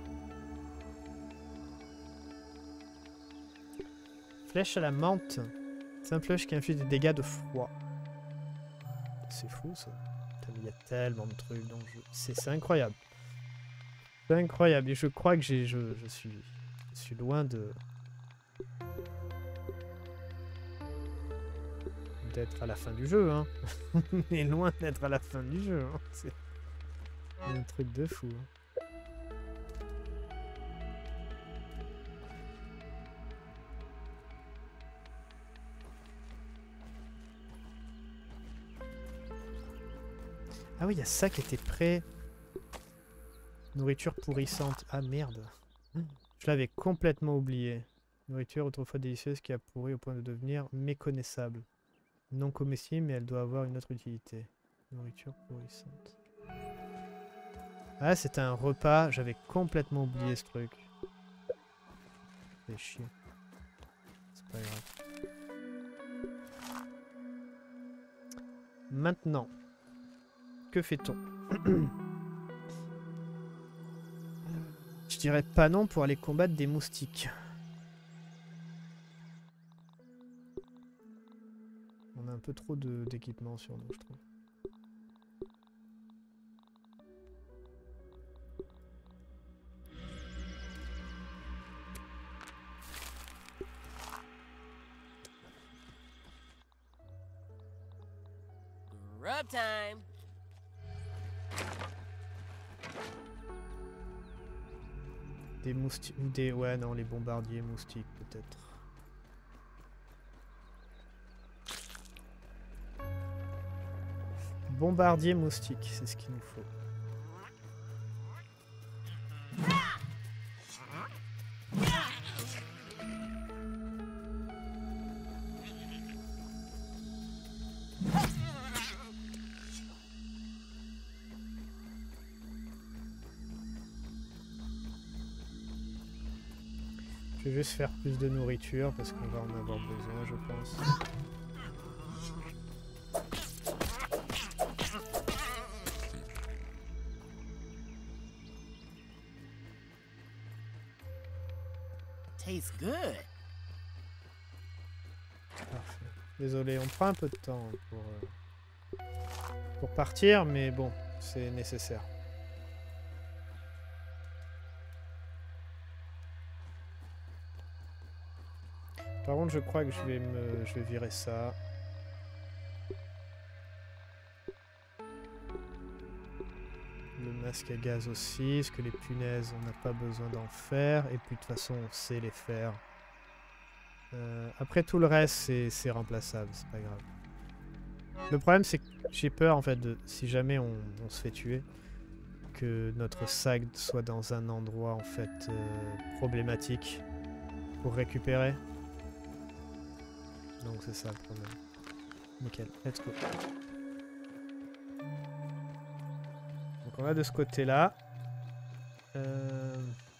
Speaker 1: Flèche à la menthe. Simple flèche qui inflige des dégâts de froid. C'est fou ça. Il y a tellement de trucs dans le jeu. C'est incroyable. C'est incroyable. Et je crois que j'ai, je, je, suis, je suis loin de... d'être à la fin du jeu, hein. On est loin d'être à la fin du jeu, hein. C'est un truc de fou, hein. Ah oui, il y a ça qui était prêt. Nourriture pourrissante. Ah merde. Je l'avais complètement oublié. Nourriture autrefois délicieuse qui a pourri au point de devenir méconnaissable. Non comestible, mais elle doit avoir une autre utilité. Nourriture pourrissante. Ah, c'était un repas. J'avais complètement oublié ce truc. C'est chier. C'est pas grave. Maintenant, que fait-on? Je dirais pas non pour aller combattre des moustiques. On a un peu trop d'équipement sur nous, je trouve.
Speaker 2: Rub time.
Speaker 1: Des moustiques. Des. Ouais, non, les bombardiers moustiques, peut-être. Bombardier moustique, c'est ce qu'il nous faut. Je vais juste faire plus de nourriture parce qu'on va en avoir besoin, je pense.
Speaker 2: Tastes good.
Speaker 1: Parfait. Désolé, on prend un peu de temps pour, euh, pour partir, mais bon, c'est nécessaire. Par contre, je crois que je vais me, je vais virer ça. Le masque à gaz aussi, parce que les punaises, on n'a pas besoin d'en faire. Et puis de toute façon, on sait les faire. Euh, après, tout le reste, c'est remplaçable, c'est pas grave. Le problème, c'est que j'ai peur, en fait, de si jamais on, on se fait tuer, que notre sac soit dans un endroit, en fait, euh, problématique pour récupérer. Donc c'est ça le problème. Nickel, let's go. Donc on va de ce côté-là. Euh...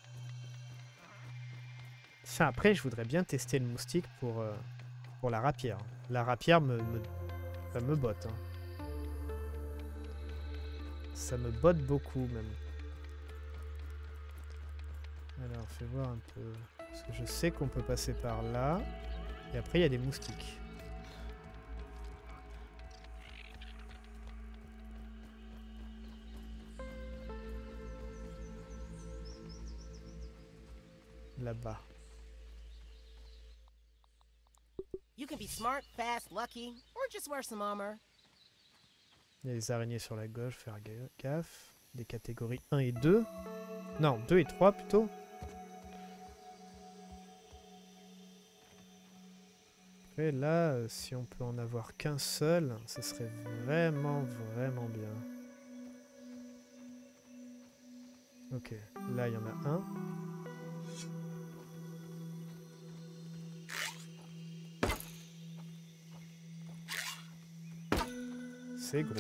Speaker 1: Enfin, après, je voudrais bien tester le moustique pour, euh, pour la rapière. La rapière me, me, Ça me botte. Hein. Ça me botte beaucoup même. Alors, fais voir un peu. Parce que je sais qu'on peut passer par là. Et après, il y a des moustiques. Là-bas.
Speaker 2: You can be smart, fast, lucky, or just wear some armor.
Speaker 1: Il y a des araignées sur la gauche, faire gaffe. Des catégories un et deux. Non, deux et trois plutôt. Après là, euh, si on peut en avoir qu'un seul, ce serait vraiment, vraiment bien. Ok, là il y en a un. C'est gros.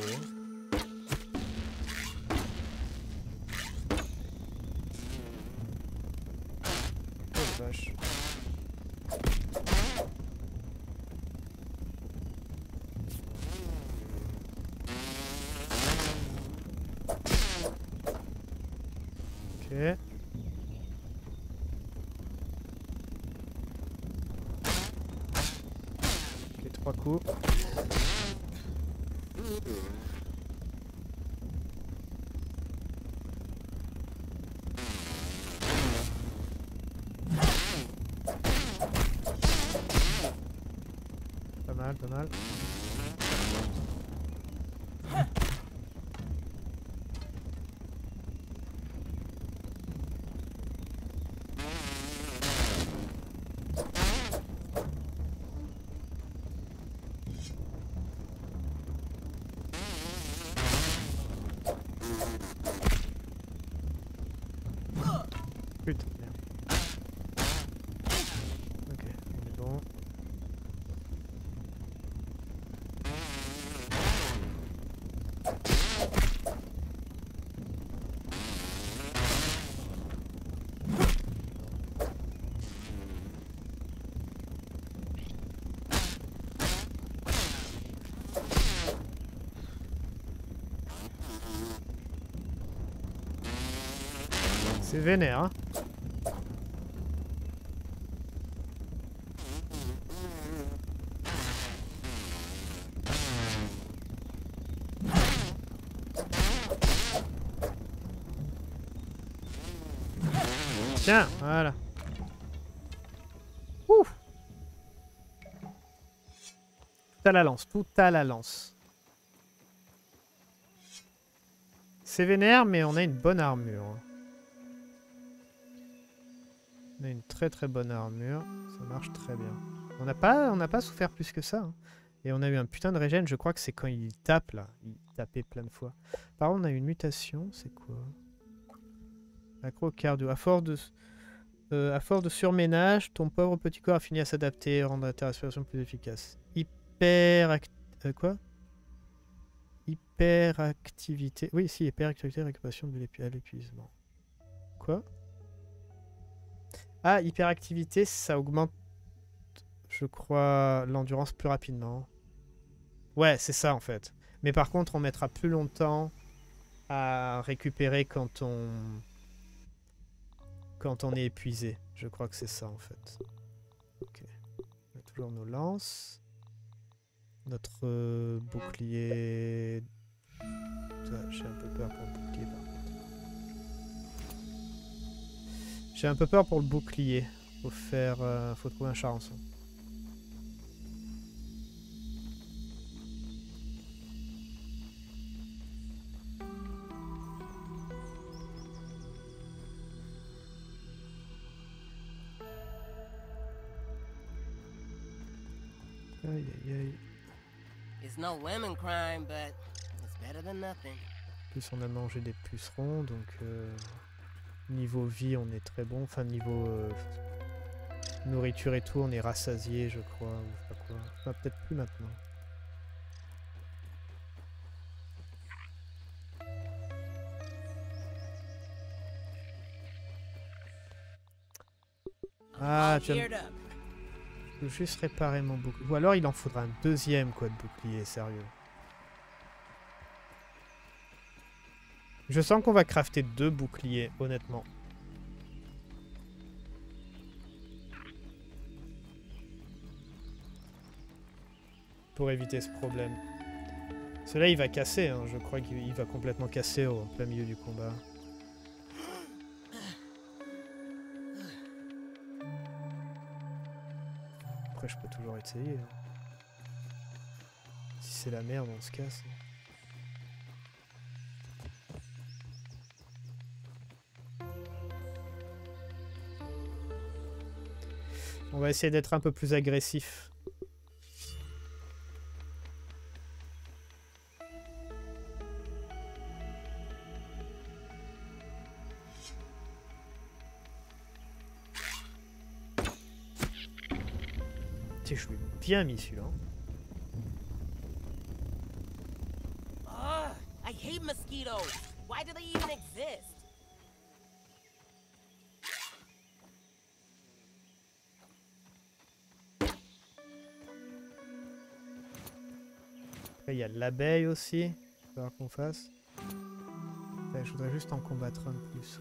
Speaker 1: Oh vache. Ok. Ok, trois coups. Pas mal, pas mal. Putain, merde. Ok, on est bon. C'est vénère, hein. Tiens, voilà. Ouf. Tout à la lance, tout à la lance. C'est vénère, mais on a une bonne armure. On a une très très bonne armure. Ça marche très bien. On n'a pas, on n'a pas souffert plus que ça. Hein. Et on a eu un putain de régène. Je crois que c'est quand il tape là. Il tapait plein de fois. Par contre, on a une mutation. C'est quoi? Accro cardio. À force de, euh, à force de surménage, ton pauvre petit corps a fini à s'adapter, rendre ta respiration plus efficace. Hyper... Euh, quoi? Hyperactivité. Oui, si, hyperactivité, récupération de l'épuisement. Quoi? Ah, hyperactivité, ça augmente, je crois, l'endurance plus rapidement. Ouais, c'est ça en fait. Mais par contre, on mettra plus longtemps à récupérer quand on... quand on est épuisé. Je crois que c'est ça en fait. Ok. On a toujours nos lances. Notre euh, bouclier... J'ai un peu peur pour le bouclier par contre. J'ai un peu peur pour le bouclier. Faut faire... Euh, faut trouver un charançon. Aïe aïe aïe.
Speaker 2: It's no lemon crime, but it's better than nothing.
Speaker 1: En plus on a mangé des pucerons, donc euh, niveau vie on est très bon. Enfin niveau euh, nourriture et tout, on est rassasié je crois, ou je sais pas quoi. Enfin peut-être plus maintenant. Ah, tu vas, Je peux juste réparer mon bouclier. Ou alors il en faudra un deuxième quoi de bouclier, sérieux. Je sens qu'on va crafter deux boucliers, honnêtement. Pour éviter ce problème. Celui-là il va casser, hein. Je crois qu'il va complètement casser au plein milieu du combat. Après je peux toujours essayer. Hein. Si c'est la merde on se casse. On va essayer d'être un peu plus agressif. Tiens, je l'ai bien mis celui-là.
Speaker 2: Ugh, I hate mosquitoes. Why do they even exist?
Speaker 1: Après, il y a l'abeille aussi. Il va falloir qu'on fasse. Ouais, je voudrais juste en combattre un de plus.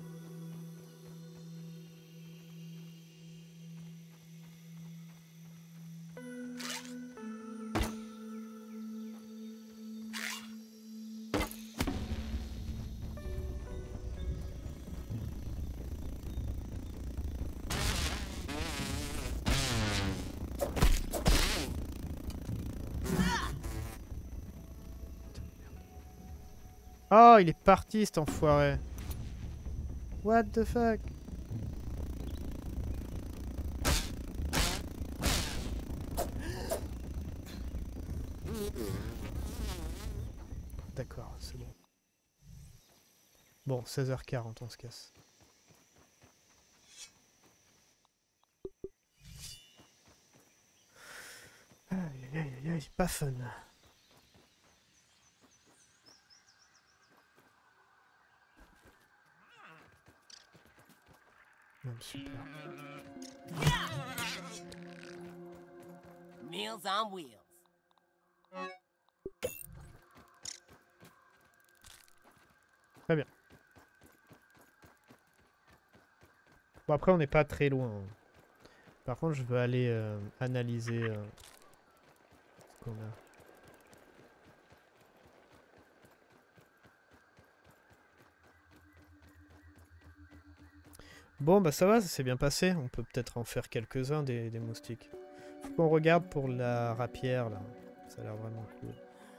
Speaker 1: Oh, il est parti cet enfoiré. What the fuck? D'accord, c'est bon. Bon, seize heures quarante, on se casse. Aïe aïe aïe aïe, pas fun. Super.
Speaker 2: Meals on wheels.
Speaker 1: Très bien. Bon, après, on n'est pas très loin. Par contre, je veux aller euh, analyser euh, ce qu'on a. Bon, bah ça va, ça s'est bien passé. On peut peut-être en faire quelques-uns des, des moustiques. Faut qu'on regarde pour la rapière, là. Ça a l'air vraiment cool.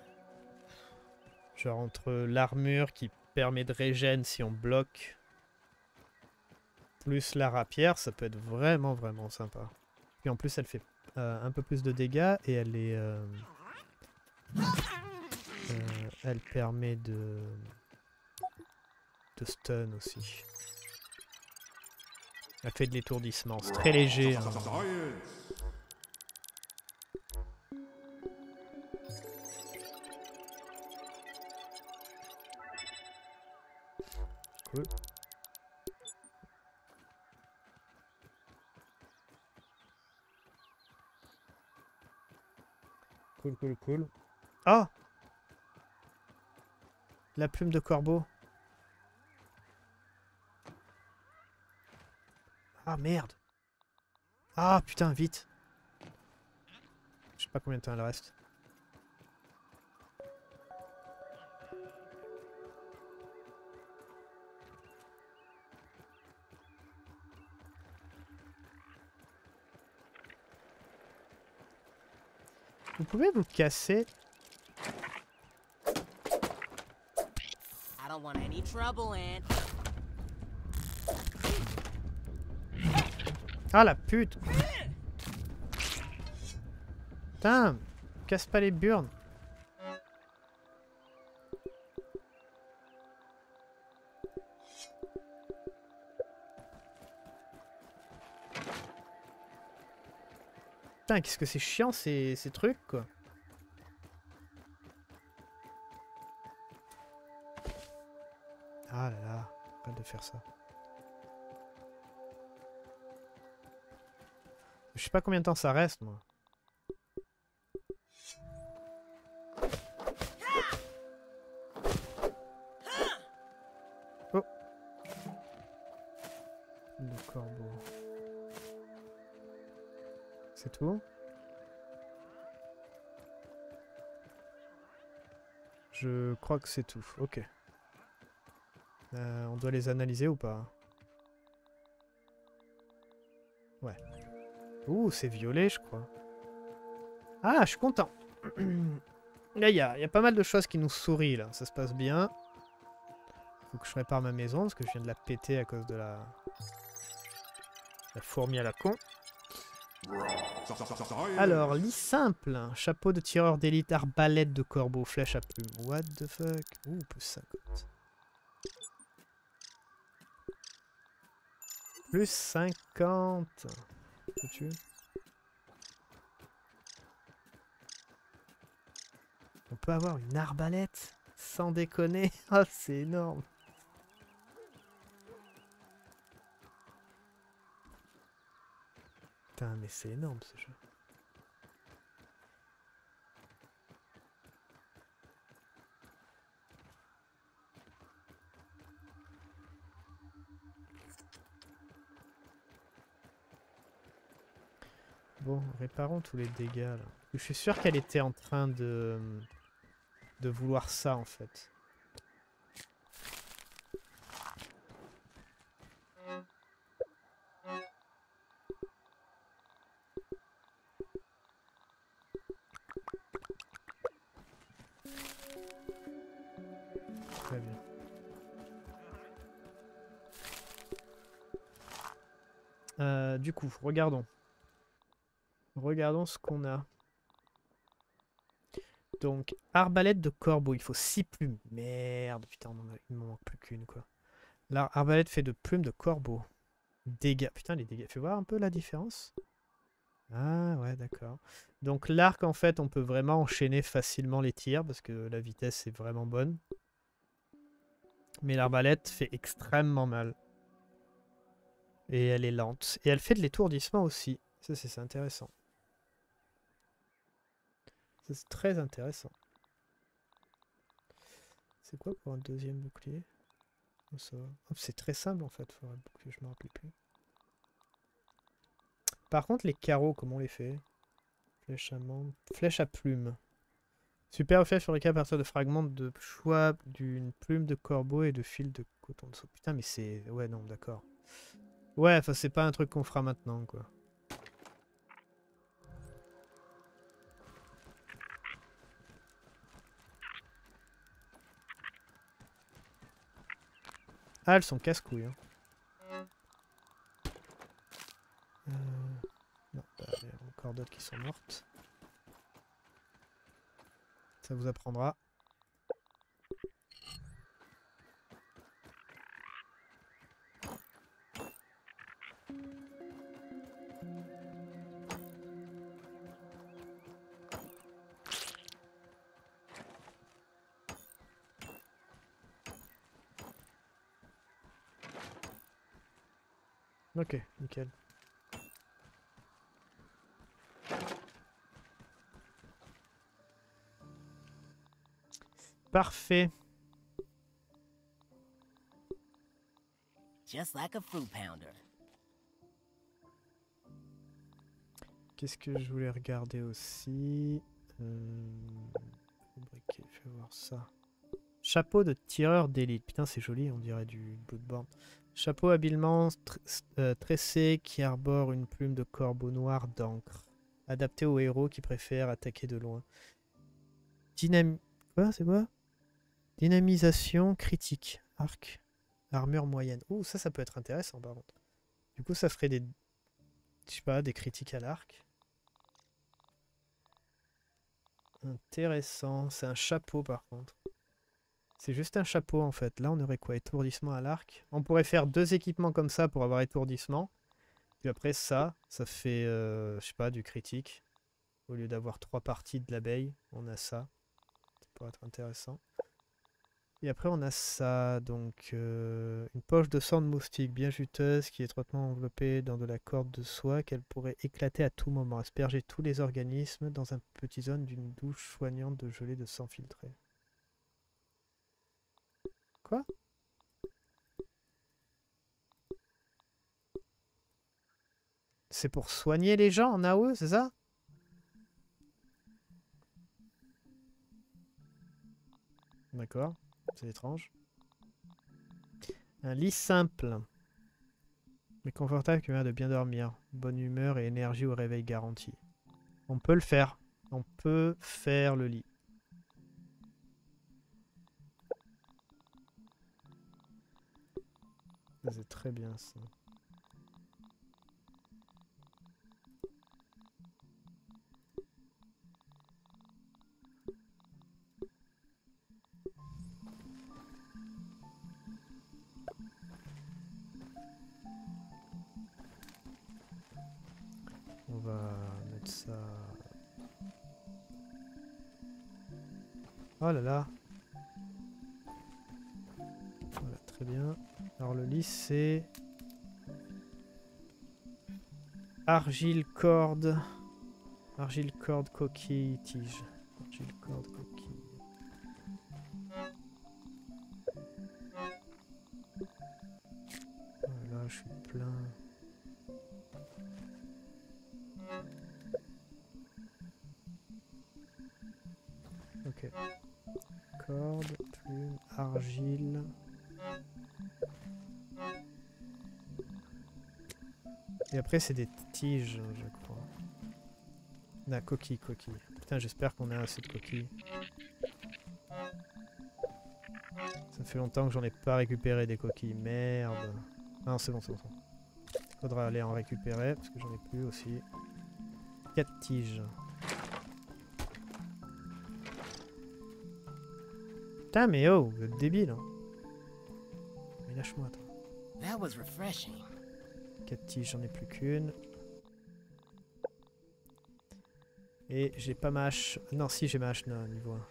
Speaker 1: Genre entre l'armure qui permet de régène si on bloque, plus la rapière, ça peut être vraiment, vraiment sympa. Puis en plus, elle fait euh, un peu plus de dégâts et elle est... Euh, euh, elle permet de... de stun aussi. Elle fait de l'étourdissement. C'est très léger. Hein. Cool. Cool, cool, cool. Ah! La plume de corbeau. Ah merde. Ah putain, vite. Je sais pas combien de temps il reste. Vous pouvez vous casser?
Speaker 2: I don't want any trouble, Ant.
Speaker 1: Ah la pute! Putain! Casse pas les burnes! Putain, qu'est-ce que c'est chiant ces, ces trucs, quoi. Ah là là, arrête de faire ça. Je sais pas combien de temps ça reste, moi. Oh. Le corbeau. C'est tout? Je crois que c'est tout. Ok. Euh, on doit les analyser ou pas? Ouais. Ouh, c'est violet, je crois. Ah, je suis content. Là, il y a, y a pas mal de choses qui nous sourient, là. Ça se passe bien. Faut que je répare ma maison, parce que je viens de la péter à cause de la... La fourmi à la con. Alors, lit simple. Chapeau de tireur d'élite, arbalète de corbeau, flèche à plume. What the fuck? Ouh, plus cinquante. Plus cinquante. Peux-tu? On peut avoir une arbalète? Sans déconner. Oh, c'est énorme. Putain, mais c'est énorme ce jeu. Bon, réparons tous les dégâts là. Je suis sûr qu'elle était en train de... de vouloir ça en fait. Très bien. Euh, du coup, regardons. Regardons ce qu'on a. Donc, arbalète de corbeau, il faut six plumes. Merde, putain, on en a, il m'en manque plus qu'une, quoi. Là, arbalète fait de plumes de corbeau. Dégâts, putain, les dégâts. Fais voir un peu la différence. Ah, ouais, d'accord. Donc, l'arc, en fait, on peut vraiment enchaîner facilement les tirs, parce que la vitesse est vraiment bonne. Mais l'arbalète fait extrêmement mal. Et elle est lente. Et elle fait de l'étourdissement aussi. Ça, c'est intéressant. C'est très intéressant. C'est quoi pour un deuxième bouclier? Oh, c'est très simple en fait. Pour un bouclier, je me rappelle plus. Par contre, les carreaux, comment on les fait? Flèche à menthe. Flèche à plume. Super effet sur lesquels à partir de fragments de choix d'une plume de corbeau et de fil de coton de soie. Putain, mais c'est... Ouais, non, d'accord. Ouais, enfin, c'est pas un truc qu'on fera maintenant, quoi. Ah, elles sont casse-couilles. Hein. Euh... Non, bah, il y a encore d'autres qui sont mortes. Ça vous apprendra. Ok, nickel. Parfait.
Speaker 2: Just like a fruit pounder.
Speaker 1: Qu'est-ce que je voulais regarder aussi? euh... Fabriquer, fais voir ça. Chapeau de tireur d'élite. Putain, c'est joli, on dirait du Bloodborne. Chapeau habilement euh, tressé qui arbore une plume de corbeau noir d'encre. Adapté aux héros qui préfèrent attaquer de loin. Dynam... Quoi? C'est quoi? Dynamisation critique. Arc. Armure moyenne. Ouh, ça, ça peut être intéressant, par contre. Du coup, ça ferait des... Je sais pas, des critiques à l'arc. Intéressant. C'est un chapeau, par contre. C'est juste un chapeau en fait. Là on aurait quoi? Étourdissement à l'arc. On pourrait faire deux équipements comme ça pour avoir étourdissement. Puis après ça, ça fait, euh, je sais pas, du critique. Au lieu d'avoir trois parties de l'abeille, on a ça. Ça pourrait être intéressant. Et après on a ça, donc euh, une poche de sang de moustique bien juteuse qui est étroitement enveloppée dans de la corde de soie qu'elle pourrait éclater à tout moment, asperger tous les organismes dans un petit zone d'une douche soignante de gelée de sang filtré. Quoi? C'est pour soigner les gens en A O E, c'est ça? D'accord, c'est étrange. Un lit simple, mais confortable qui permet de bien dormir. Bonne humeur et énergie au réveil garantie. On peut le faire. On peut faire le lit. C'est très bien ça. On va mettre ça... Oh là là. Voilà, très bien. Alors le lit c'est... Argile, corde... Argile, corde, coquille, tige. Argile, corde, coquille. Voilà, je suis plein. Ok. Corde, plume, argile. Et après c'est des tiges, je crois. Ah, coquille, coquille. Putain, j'espère qu'on a assez de coquilles. Ça fait longtemps que j'en ai pas récupéré des coquilles. Merde. Non, c'est bon, c'est bon. Il faudra aller en récupérer parce que j'en ai plus aussi. quatre tiges. Putain, mais oh, vous êtes débile. Hein. Mais lâche-moi, toi.
Speaker 2: That was refreshing.
Speaker 1: quatre tiges, j'en ai plus qu'une. Et j'ai pas ma hache. Non, si, j'ai ma hache non, niveau un.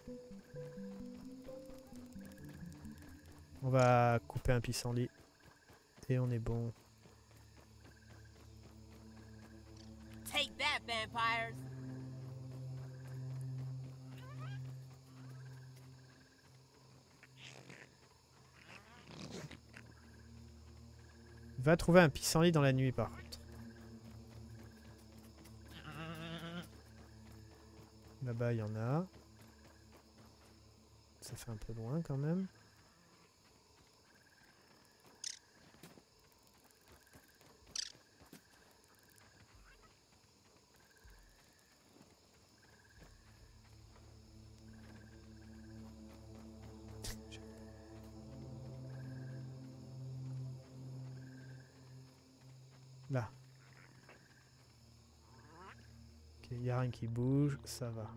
Speaker 1: On va couper un pissenlit. Et on est bon.
Speaker 2: Take that, vampires!
Speaker 1: Va trouver un pissenlit dans la nuit par contre. Là-bas il y en a. Ça fait un peu loin quand même. Là. Ok, il n'y a rien qui bouge, ça va.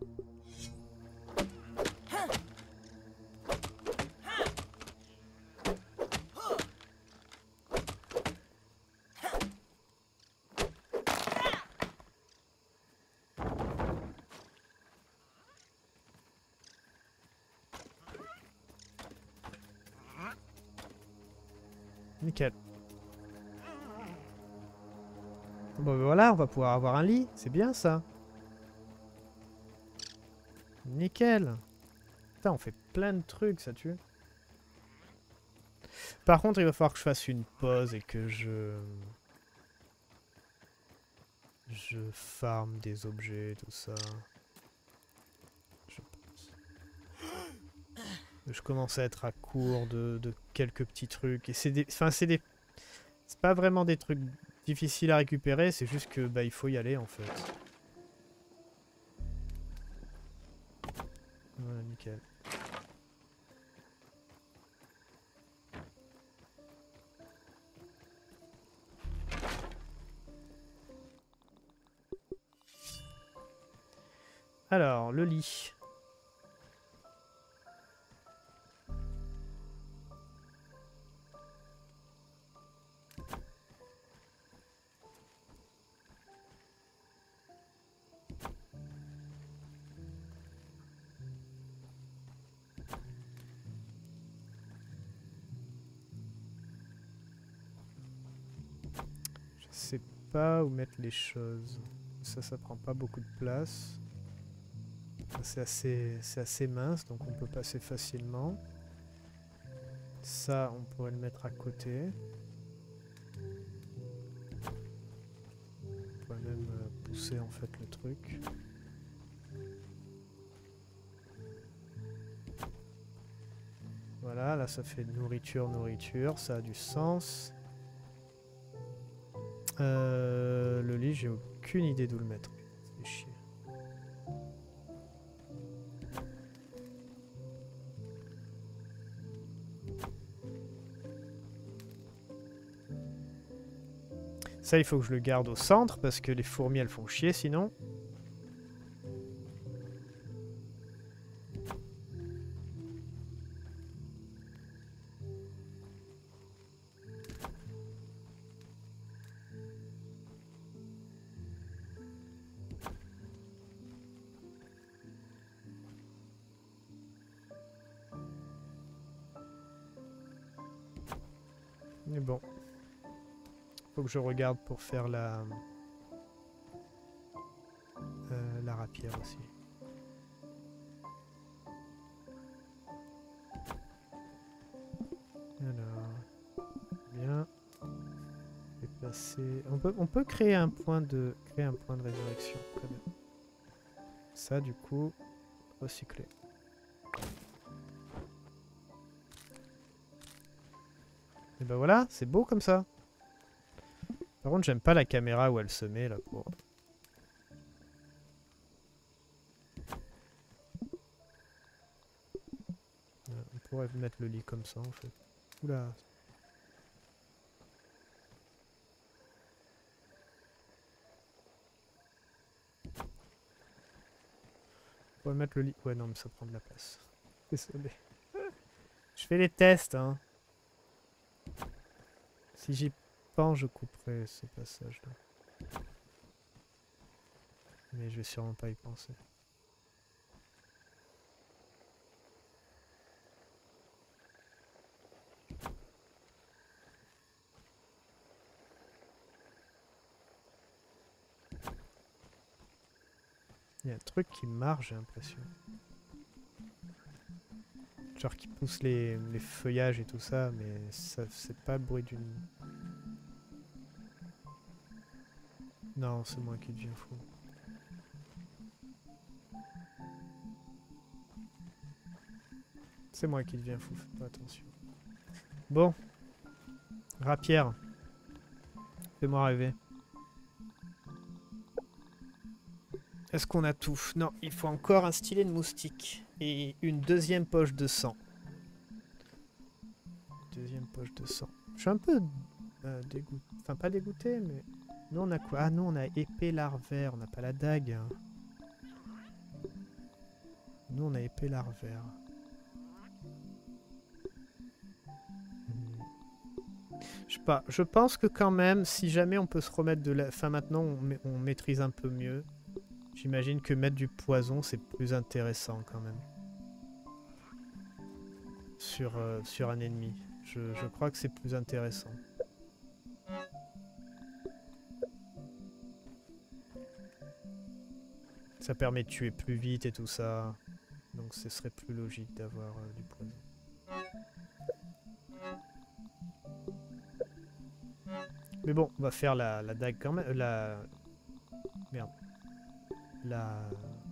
Speaker 1: Nickel. Bon ben voilà, on va pouvoir avoir un lit, c'est bien ça. Nickel. Putain, on fait plein de trucs, ça tue. Par contre, il va falloir que je fasse une pause et que je... Je farme des objets, tout ça. Je pense. Je commence à être à court de, de quelques petits trucs. Et c'est des... Enfin, c'est des... C'est pas vraiment des trucs difficiles à récupérer, c'est juste que bah il faut y aller en fait. Voilà, nickel. Alors, le lit. pas où mettre les choses. Ça, ça prend pas beaucoup de place. C'est assez, c'est assez mince, donc on peut passer facilement. Ça, on pourrait le mettre à côté. On pourrait même euh, pousser en fait le truc. Voilà, là ça fait nourriture, nourriture, ça a du sens. Euh, le lit, j'ai aucune idée d'où le mettre. C'est chier. Ça, il faut que je le garde au centre parce que les fourmis, elles font chier sinon. Mais bon. Faut que je regarde pour faire la... Euh, la rapière aussi. Alors... Bien. Déplacer... On peut, on peut créer un point de... Créer un point de résurrection. Très bien. Ça, du coup... Recycler. Et ben voilà, c'est beau comme ça. Par contre, j'aime pas la caméra où elle se met là pour... On pourrait mettre le lit comme ça en fait. Oula. On pourrait mettre le lit... Ouais non mais ça prend de la place. Désolé. Je fais les tests hein. Si j'y pense, je couperai ce passage là. Mais je vais sûrement pas y penser. Il y a un truc qui marche, j'ai l'impression. Genre qui pousse les, les feuillages et tout ça, mais ça c'est pas le bruit d'une... Non, c'est moi qui deviens fou. C'est moi qui deviens fou, faites pas attention. Bon. Rapière. Fais-moi rêver. Est-ce qu'on a tout? Non, il faut encore un stylet de moustique. Et une deuxième poche de sang. Deuxième poche de sang. Je suis un peu euh, dégoûté. Enfin, pas dégoûté, mais... Nous, on a quoi? Ah, nous, on a épée larvaire. On n'a pas la dague. Hein. Nous, on a épée larvaire. Je sais pas. Je pense que quand même, si jamais on peut se remettre de la... Enfin, maintenant, on, ma on maîtrise un peu mieux. J'imagine que mettre du poison, c'est plus intéressant quand même. Sur, euh, sur un ennemi. Je, je crois que c'est plus intéressant. Ça permet de tuer plus vite et tout ça. Donc ce serait plus logique d'avoir euh, du poison. Mais bon, on va faire la, la dague quand même. La... Merde. La...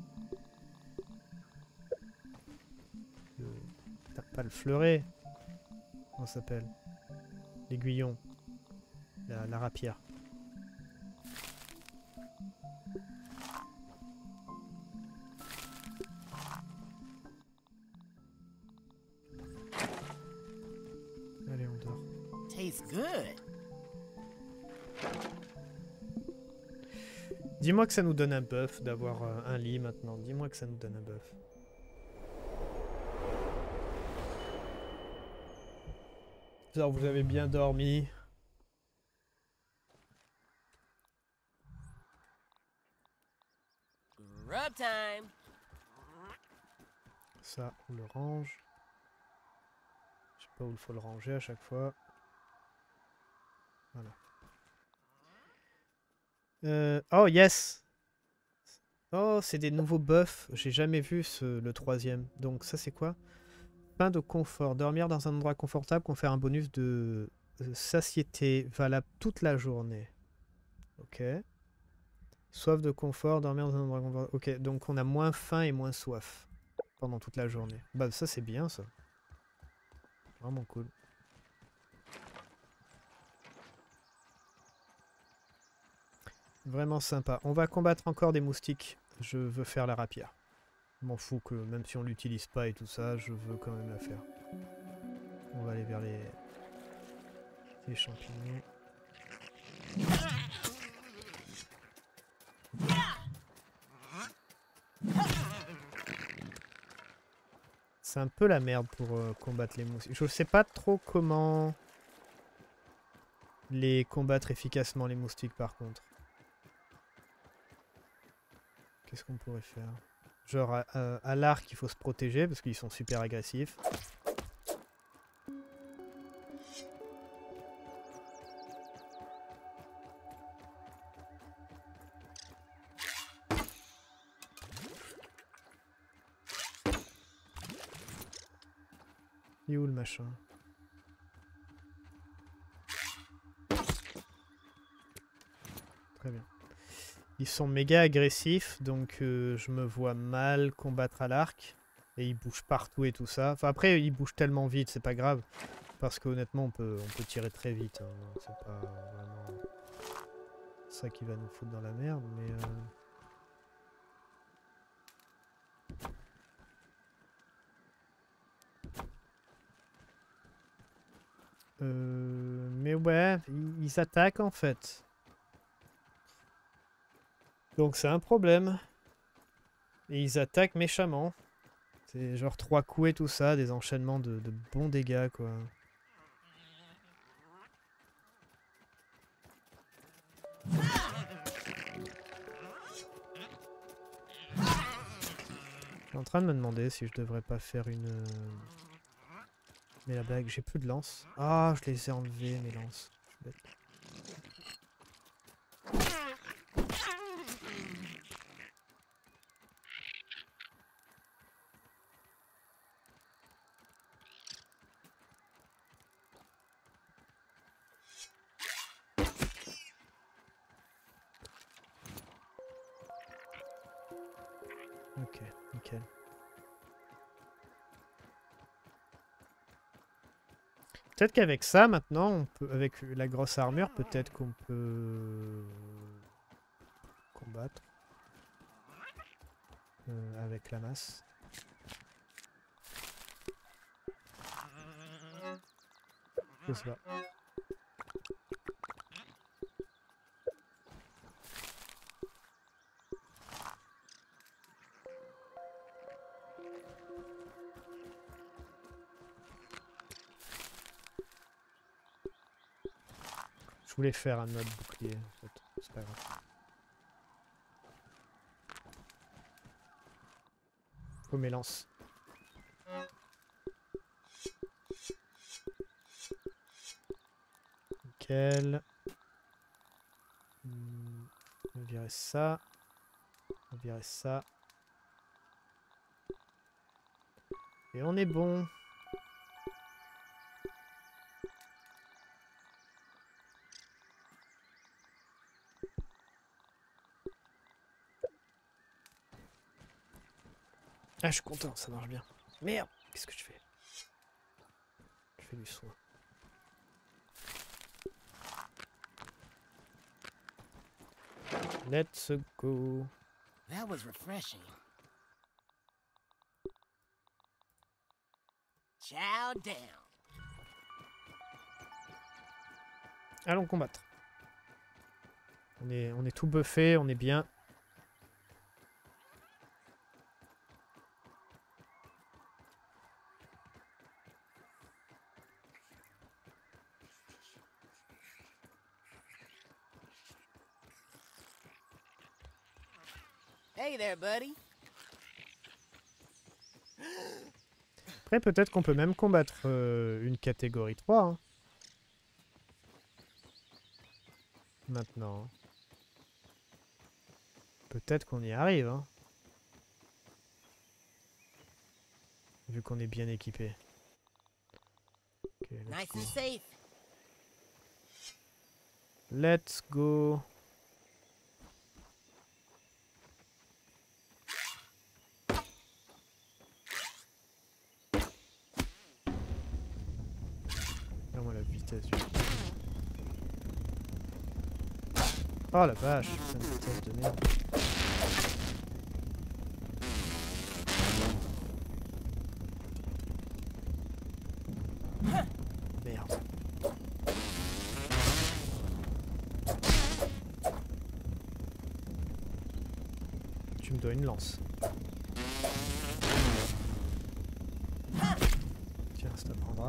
Speaker 1: Le... T'as pas le fleuret. Comment ça s'appelle? L'aiguillon. La, la rapière. Allez, on dort.
Speaker 2: Tastes good.
Speaker 1: Dis-moi que ça nous donne un buff d'avoir euh, un lit maintenant. Dis-moi que ça nous donne un buff. Alors, vous avez bien dormi.
Speaker 2: Rub time.
Speaker 1: Ça, on le range. Je sais pas où il faut le ranger à chaque fois. Voilà. Euh, oh, yes! Oh, c'est des nouveaux buffs. J'ai jamais vu ce, le troisième. Donc ça, c'est quoi? Pain de confort. Dormir dans un endroit confortable confère un bonus de euh, satiété valable toute la journée. Ok. Soif de confort. Dormir dans un endroit confortable. Ok, donc on a moins faim et moins soif pendant toute la journée. Bah ça, c'est bien, ça. Vraiment cool. Vraiment sympa. On va combattre encore des moustiques. Je veux faire la rapière. Je m'en fous que même si on l'utilise pas et tout ça, je veux quand même la faire. On va aller vers les, les champignons. C'est un peu la merde pour euh, combattre les moustiques. Je sais pas trop comment les combattre efficacement les moustiques par contre. Qu'est-ce qu'on pourrait faire? Genre à, à, à l'arc il faut se protéger parce qu'ils sont super agressifs. Il est où le machin? Très bien. Ils sont méga agressifs, donc euh, je me vois mal combattre à l'arc. Et ils bougent partout et tout ça. Enfin après, ils bougent tellement vite, c'est pas grave. Parce qu'honnêtement, on peut, on peut tirer très vite. Hein, donc c'est pas vraiment ça qui va nous foutre dans la merde, mais... Euh... Euh, mais ouais, ils attaquent en fait. Donc c'est un problème. Et ils attaquent méchamment. C'est genre trois coups et tout ça, des enchaînements de, de bons dégâts quoi. Je suis en train de me demander si je devrais pas faire une... Mais la blague, j'ai plus de lances. Ah, je les ai enlevées mes lances. Je suis bête. Ok, nickel. Peut-être qu'avec ça, maintenant, on peut, avec la grosse armure, peut-être qu'on peut combattre euh, avec la masse. Je sais pas. Je voulais faire un autre bouclier, en fait. C'est pas grave. Faut mes lances. Nickel. Hmm, on va virer ça. On va virer ça. Et on est bon. Ah, je suis content, ça marche bien. Merde, qu'est-ce que je fais? Je fais du soin. Let's go.
Speaker 2: That was refreshing. Chow down.
Speaker 1: Allons combattre. On est, on est tout buffé, on est bien.
Speaker 2: Hey there, buddy.
Speaker 1: Après, peut-être qu'on peut même combattre euh, une catégorie trois. Hein. Maintenant. Peut-être qu'on y arrive, hein. Vu qu'on est bien équipé. Okay, let's
Speaker 2: Nice
Speaker 1: go.
Speaker 2: and safe.
Speaker 1: Let's go. Regarde-moi la vitesse du... Oh la vache, putain de vitesse de merde. Merde. Tu me dois une lance. Tiens, ça t'apprendra.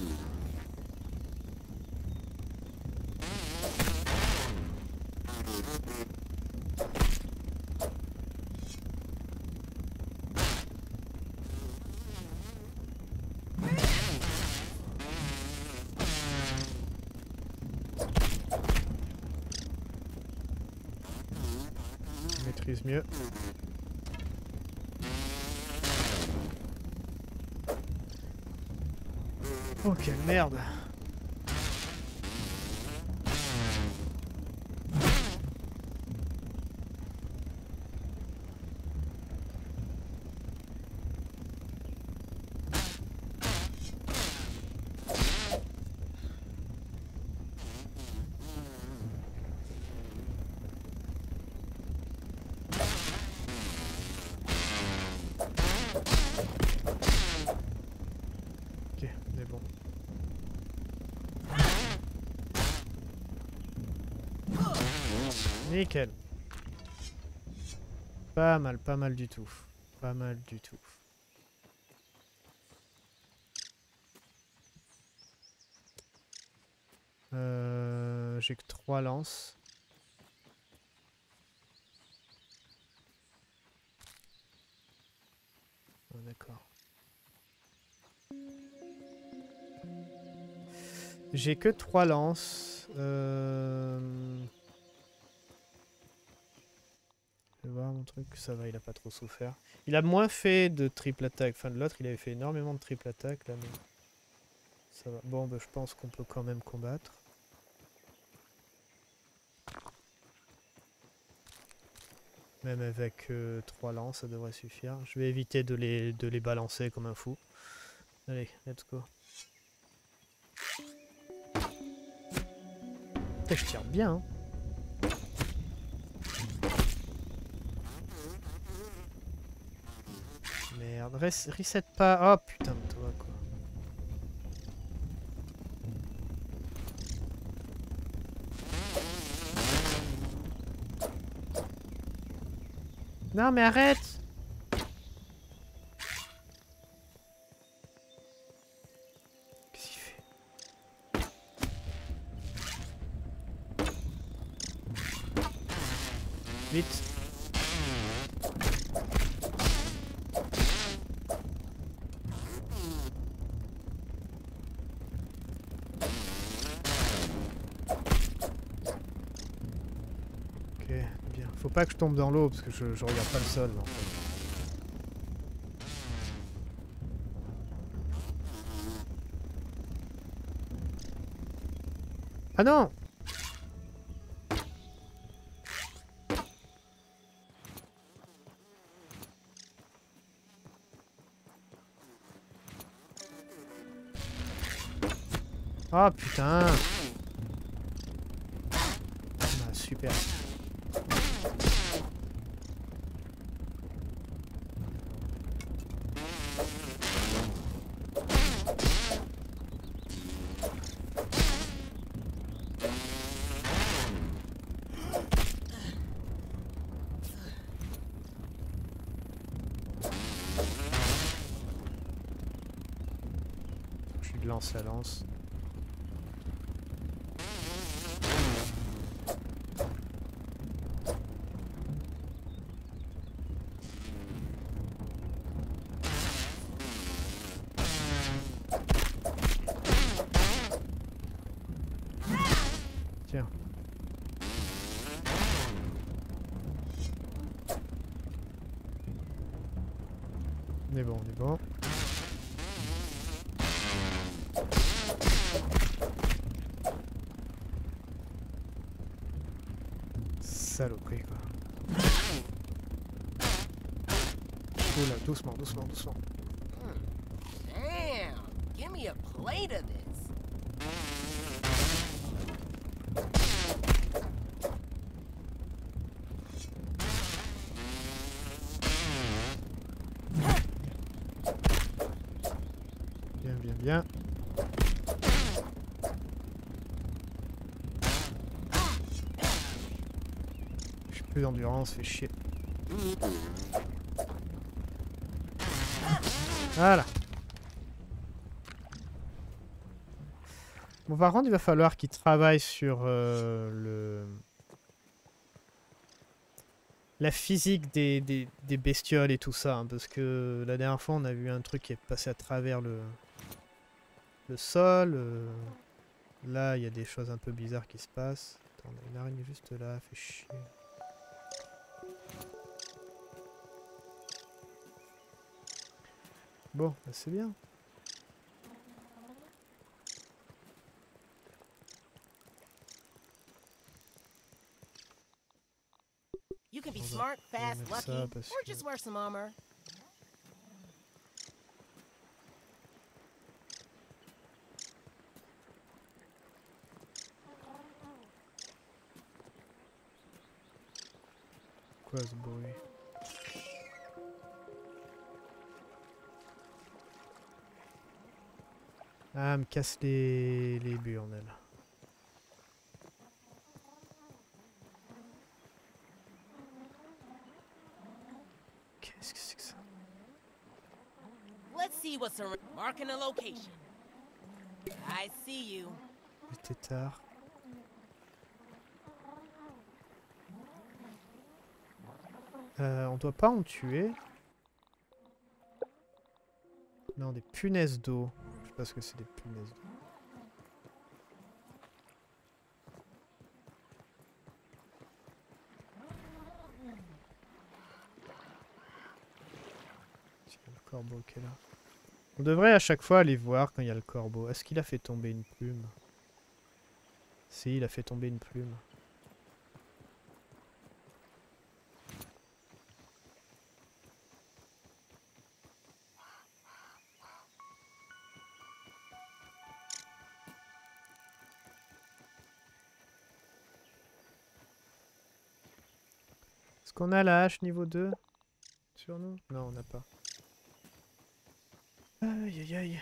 Speaker 1: Maîtrise mieux. Oh quelle merde. Ok, on est bon. Nickel. Pas mal, pas mal du tout. Pas mal du tout. Euh, J'ai que trois lances. Oh, d'accord. J'ai que trois lances. Euh... Je vais voir mon truc, ça va, il a pas trop souffert. Il a moins fait de triple attaque. Enfin, de l'autre, il avait fait énormément de triple attaque là, mais ça va. Bon, bah, je pense qu'on peut quand même combattre. Même avec euh, trois lances, ça devrait suffire. Je vais éviter de les, de les balancer comme un fou. Allez, let's go. Putain, je tire bien, hein. Merde, res reset pas. Oh putain de toi, quoi. Non, mais arrête! Qu'est-ce qu'il fait? Vite! Ok, bien. Faut pas que je tombe dans l'eau parce que je, je regarde pas le sol. En fait. Ah non! Ah putain! Ah, super. Je lui lance la lance. Tiens. On est bon, on est bon. Saloperie quoi. Oula, doucement, doucement, doucement.
Speaker 2: Damn, give me a plate of this.
Speaker 1: Bien, bien, bien. J'ai plus d'endurance, fait chier. Voilà. Bon, par contre, il va falloir qu'il travaille sur euh, le... la physique des, des, des bestioles et tout ça. Hein, parce que la dernière fois, on a vu un truc qui est passé à travers le, le sol. Euh... Là, il y a des choses un peu bizarres qui se passent. Attends, on a une araignée juste là, fait chier. Bon, bah c'est bien.
Speaker 2: You can be
Speaker 1: On va-
Speaker 2: smart,
Speaker 1: on va
Speaker 2: fast,
Speaker 1: mettre
Speaker 2: lucky,
Speaker 1: ça parce
Speaker 2: or
Speaker 1: que-
Speaker 2: just wear some armor.
Speaker 1: Quoi ce bruit? Ah, elle me casse les, les burnes, elle. Qu'est-ce que c'est que ça?
Speaker 2: Let's see what's around. Marking a location. I see you.
Speaker 1: Le tétard. Euh, on doit pas en tuer. Non, des punaises d'eau. Je sais pas ce que c'est des punaises d'eau. Tiens, le corbeau qui est là. On devrait à chaque fois aller voir quand il y a le corbeau. Est-ce qu'il a fait tomber une plume? Si, il a fait tomber une plume. Est-ce qu'on a la hache niveau deux sur nous? Non, on n'a pas. Aïe aïe aïe.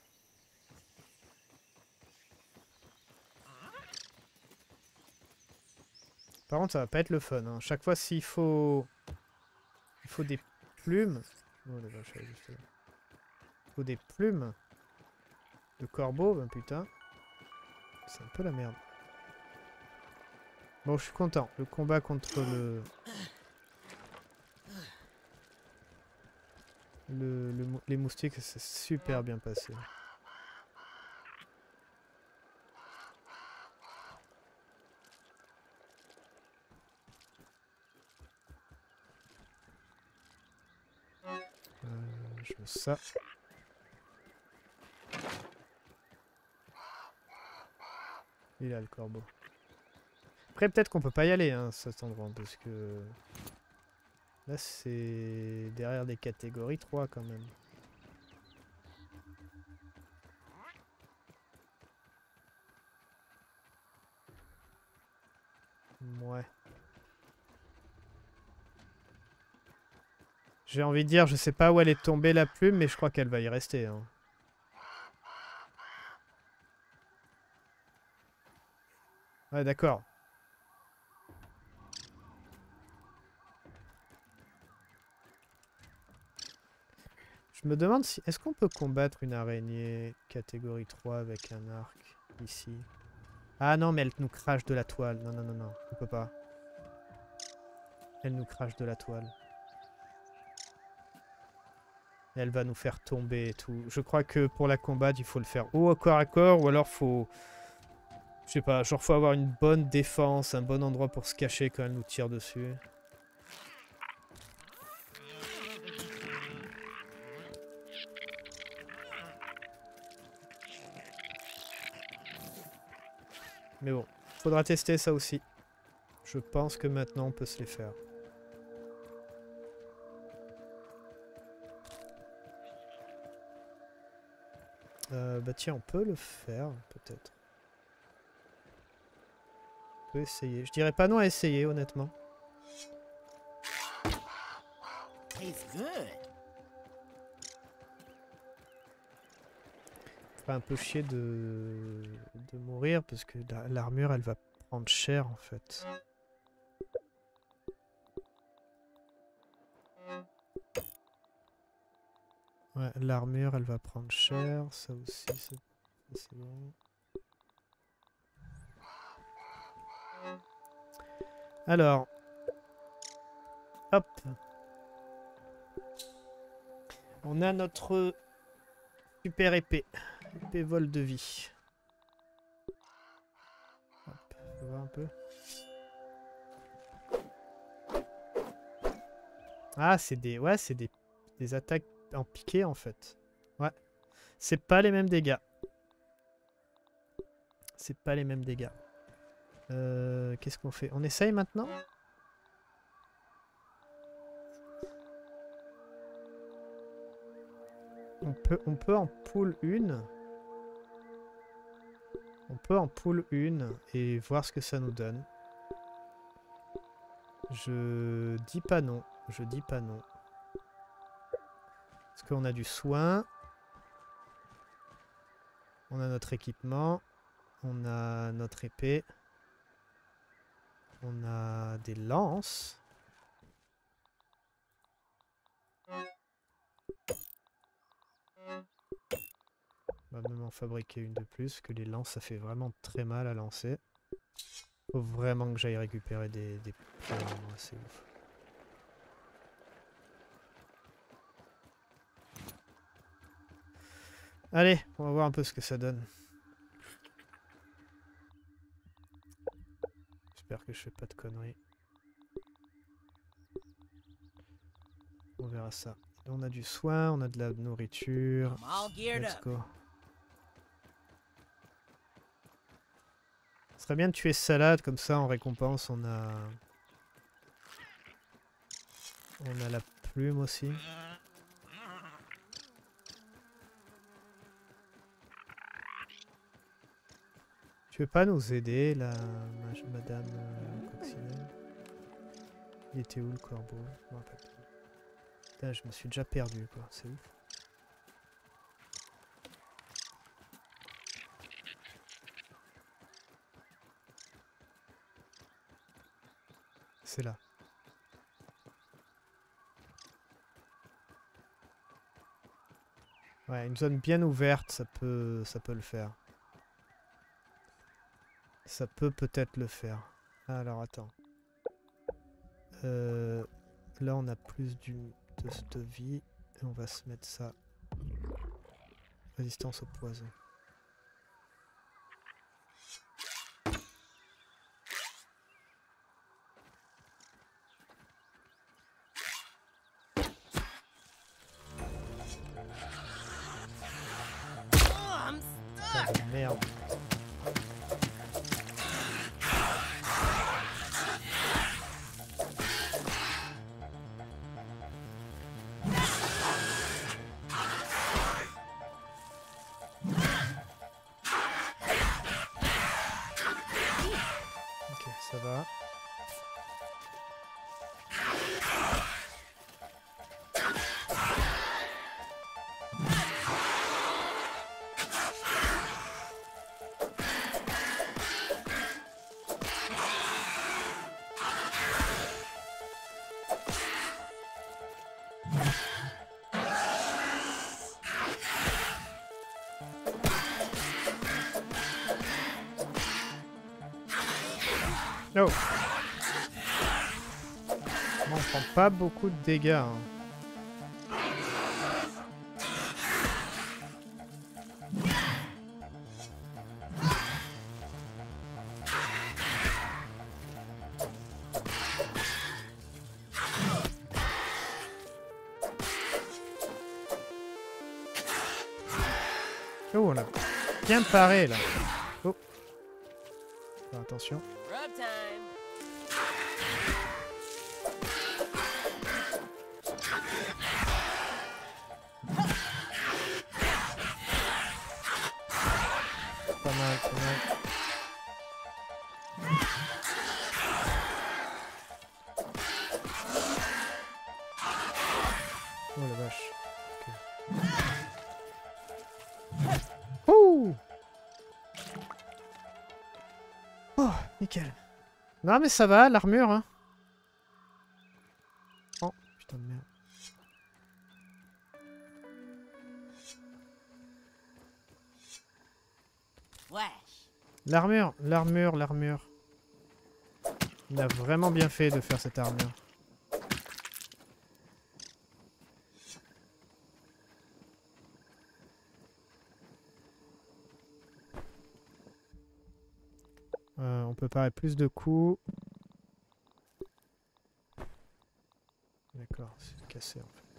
Speaker 1: Par contre, ça va pas être le fun. Hein. Chaque fois, s'il faut... Il faut des plumes... Oh la vache, elle est juste là. Il faut des plumes de corbeau, ben putain. C'est un peu la merde. Bon, je suis content. Le combat contre le... le, le les moustiques, c'est super bien passé. Euh, je veux ça. Il est là le corbeau. Après, peut-être qu'on peut pas y aller, hein, cet endroit, parce que... Là, c'est derrière des catégories trois, quand même. Ouais. J'ai envie de dire, je sais pas où elle est tombée, la plume, mais je crois qu'elle va y rester, hein. Ouais, d'accord. Je me demande si... Est-ce qu'on peut combattre une araignée catégorie trois avec un arc ici? Ah non, mais elle nous crache de la toile. Non, non, non, non. On peut pas. Elle nous crache de la toile. Et elle va nous faire tomber et tout. Je crois que pour la combattre, il faut le faire ou au corps à corps, ou alors faut... Je sais pas, genre faut avoir une bonne défense, un bon endroit pour se cacher quand elle nous tire dessus. Mais bon, faudra tester ça aussi. Je pense que maintenant on peut se les faire. Euh, bah tiens, on peut le faire, peut-être. On peut essayer. Je dirais pas non à essayer, honnêtement.
Speaker 2: Tastes good.
Speaker 1: Ferait un peu chier de, de mourir parce que l'armure elle va prendre cher en fait. Ouais, l'armure elle va prendre cher, ça aussi c'est bon. Alors, hop, on a notre super épée, épée vol de vie. Hop, on va voir un peu. Ah, c'est des, ouais, c'est des, des attaques en piqué en fait. Ouais, c'est pas les mêmes dégâts. C'est pas les mêmes dégâts. Euh, Qu'est-ce qu'on fait? On essaye maintenant? On peut, on peut en pool une. On peut en pool une et voir ce que ça nous donne. Je dis pas non. Je dis pas non. Parce qu'on a du soin. On a notre équipement. On a notre épée. On a des lances. On va même en fabriquer une de plus, que les lances, ça fait vraiment très mal à lancer. Faut vraiment que j'aille récupérer des, des pions, c'est ouf. Allez, on va voir un peu ce que ça donne. J'espère que je fais pas de conneries. On verra ça. On a du soin, on a de la nourriture. Let's go. Ce serait bien de tuer Salade, comme ça en récompense on a... On a la plume aussi. Tu veux pas nous aider, la madame euh, Coccinelle? Il était où le corbeau? Je me rappelle plus. Putain, je me suis déjà perdu quoi, c'est ouf. C'est là. Ouais, une zone bien ouverte, ça peut, ça peut le faire. Ça peut peut-être le faire. Alors attends. Euh, là on a plus du, de, de vie. Et on va se mettre ça. Résistance au poison. Oh, merde. Ça va. Oh. On prend pas beaucoup de dégâts. Hein. Oh, on a bien paré là. Oh. Faire attention.
Speaker 2: Rub time.
Speaker 1: Pas mal, pas mal. Oh la vache. Okay. Ouh. Oh, nickel. Non mais ça va, l'armure. Hein. Oh, putain de merde. L'armure, l'armure, l'armure. Il a vraiment bien fait de faire cette armure. Euh, on peut parer plus de coups. D'accord, c'est cassé en fait.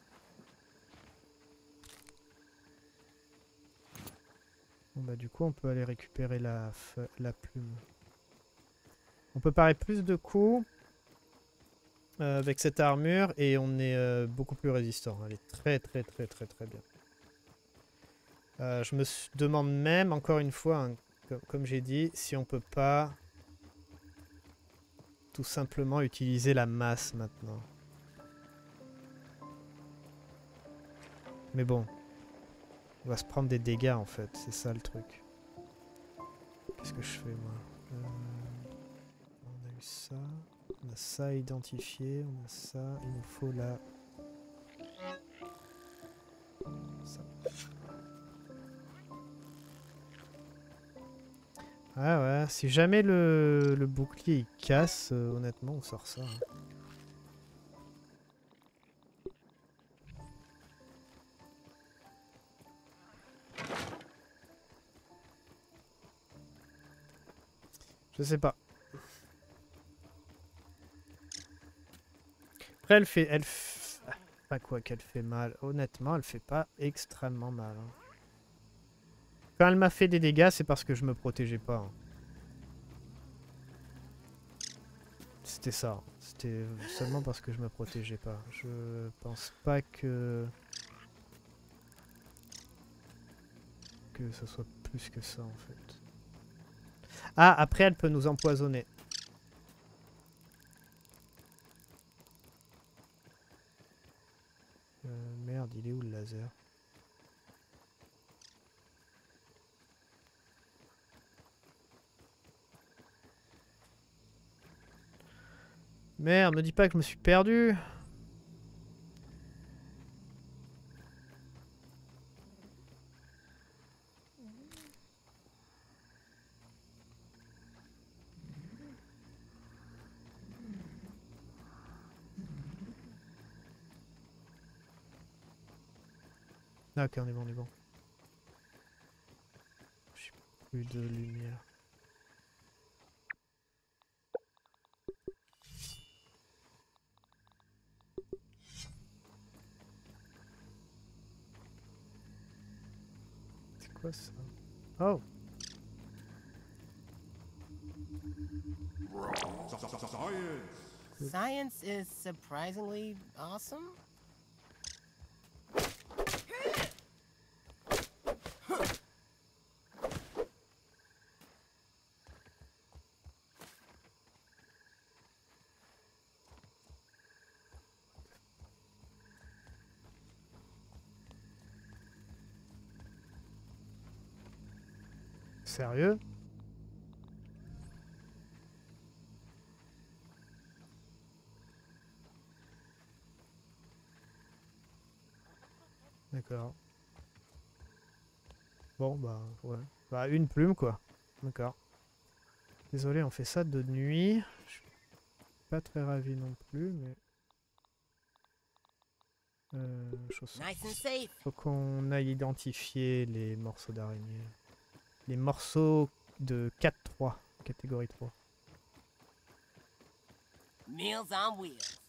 Speaker 1: Bon bah du coup on peut aller récupérer la, la plume. On peut parer plus de coups euh, avec cette armure et on est euh, beaucoup plus résistant. Elle est très très très très très bien. Euh, je me demande même encore une fois, hein, comme, comme j'ai dit, si on peut pas tout simplement utiliser la masse maintenant. Mais bon, on va se prendre des dégâts en fait, c'est ça le truc. Qu'est-ce que je fais moi? euh, On a eu ça, on a ça identifié, on a ça, il nous faut la... Ça. Ah ouais, si jamais le, le bouclier il casse, euh, honnêtement on sort ça. Hein. Je sais pas. Après elle fait... Elle f... Pas quoi qu'elle fait mal. Honnêtement elle fait pas extrêmement mal. Hein. Quand elle m'a fait des dégâts c'est parce que je me protégeais pas. Hein. C'était ça. C'était seulement parce que je me protégeais pas. Je pense pas que... que ce soit plus que ça en fait. Ah, après elle peut nous empoisonner. Euh, merde, il est où le laser? Merde, me dis pas que je me suis perdu. Ah, ok, on est bon, on est bon. J'ai plus de lumière. C'est quoi ça? Oh!
Speaker 2: Science is surprisingly awesome.
Speaker 1: Sérieux? D'accord. Bon, bah, ouais. Bah, une plume, quoi. D'accord. Désolé, on fait ça de nuit. Je suis pas très ravi non plus, mais... Euh, chose...
Speaker 2: Nice and safe.
Speaker 1: Faut qu'on aille identifier les morceaux d'araignée. Les morceaux de quatre trois, catégorie trois.
Speaker 2: Meals on wheels.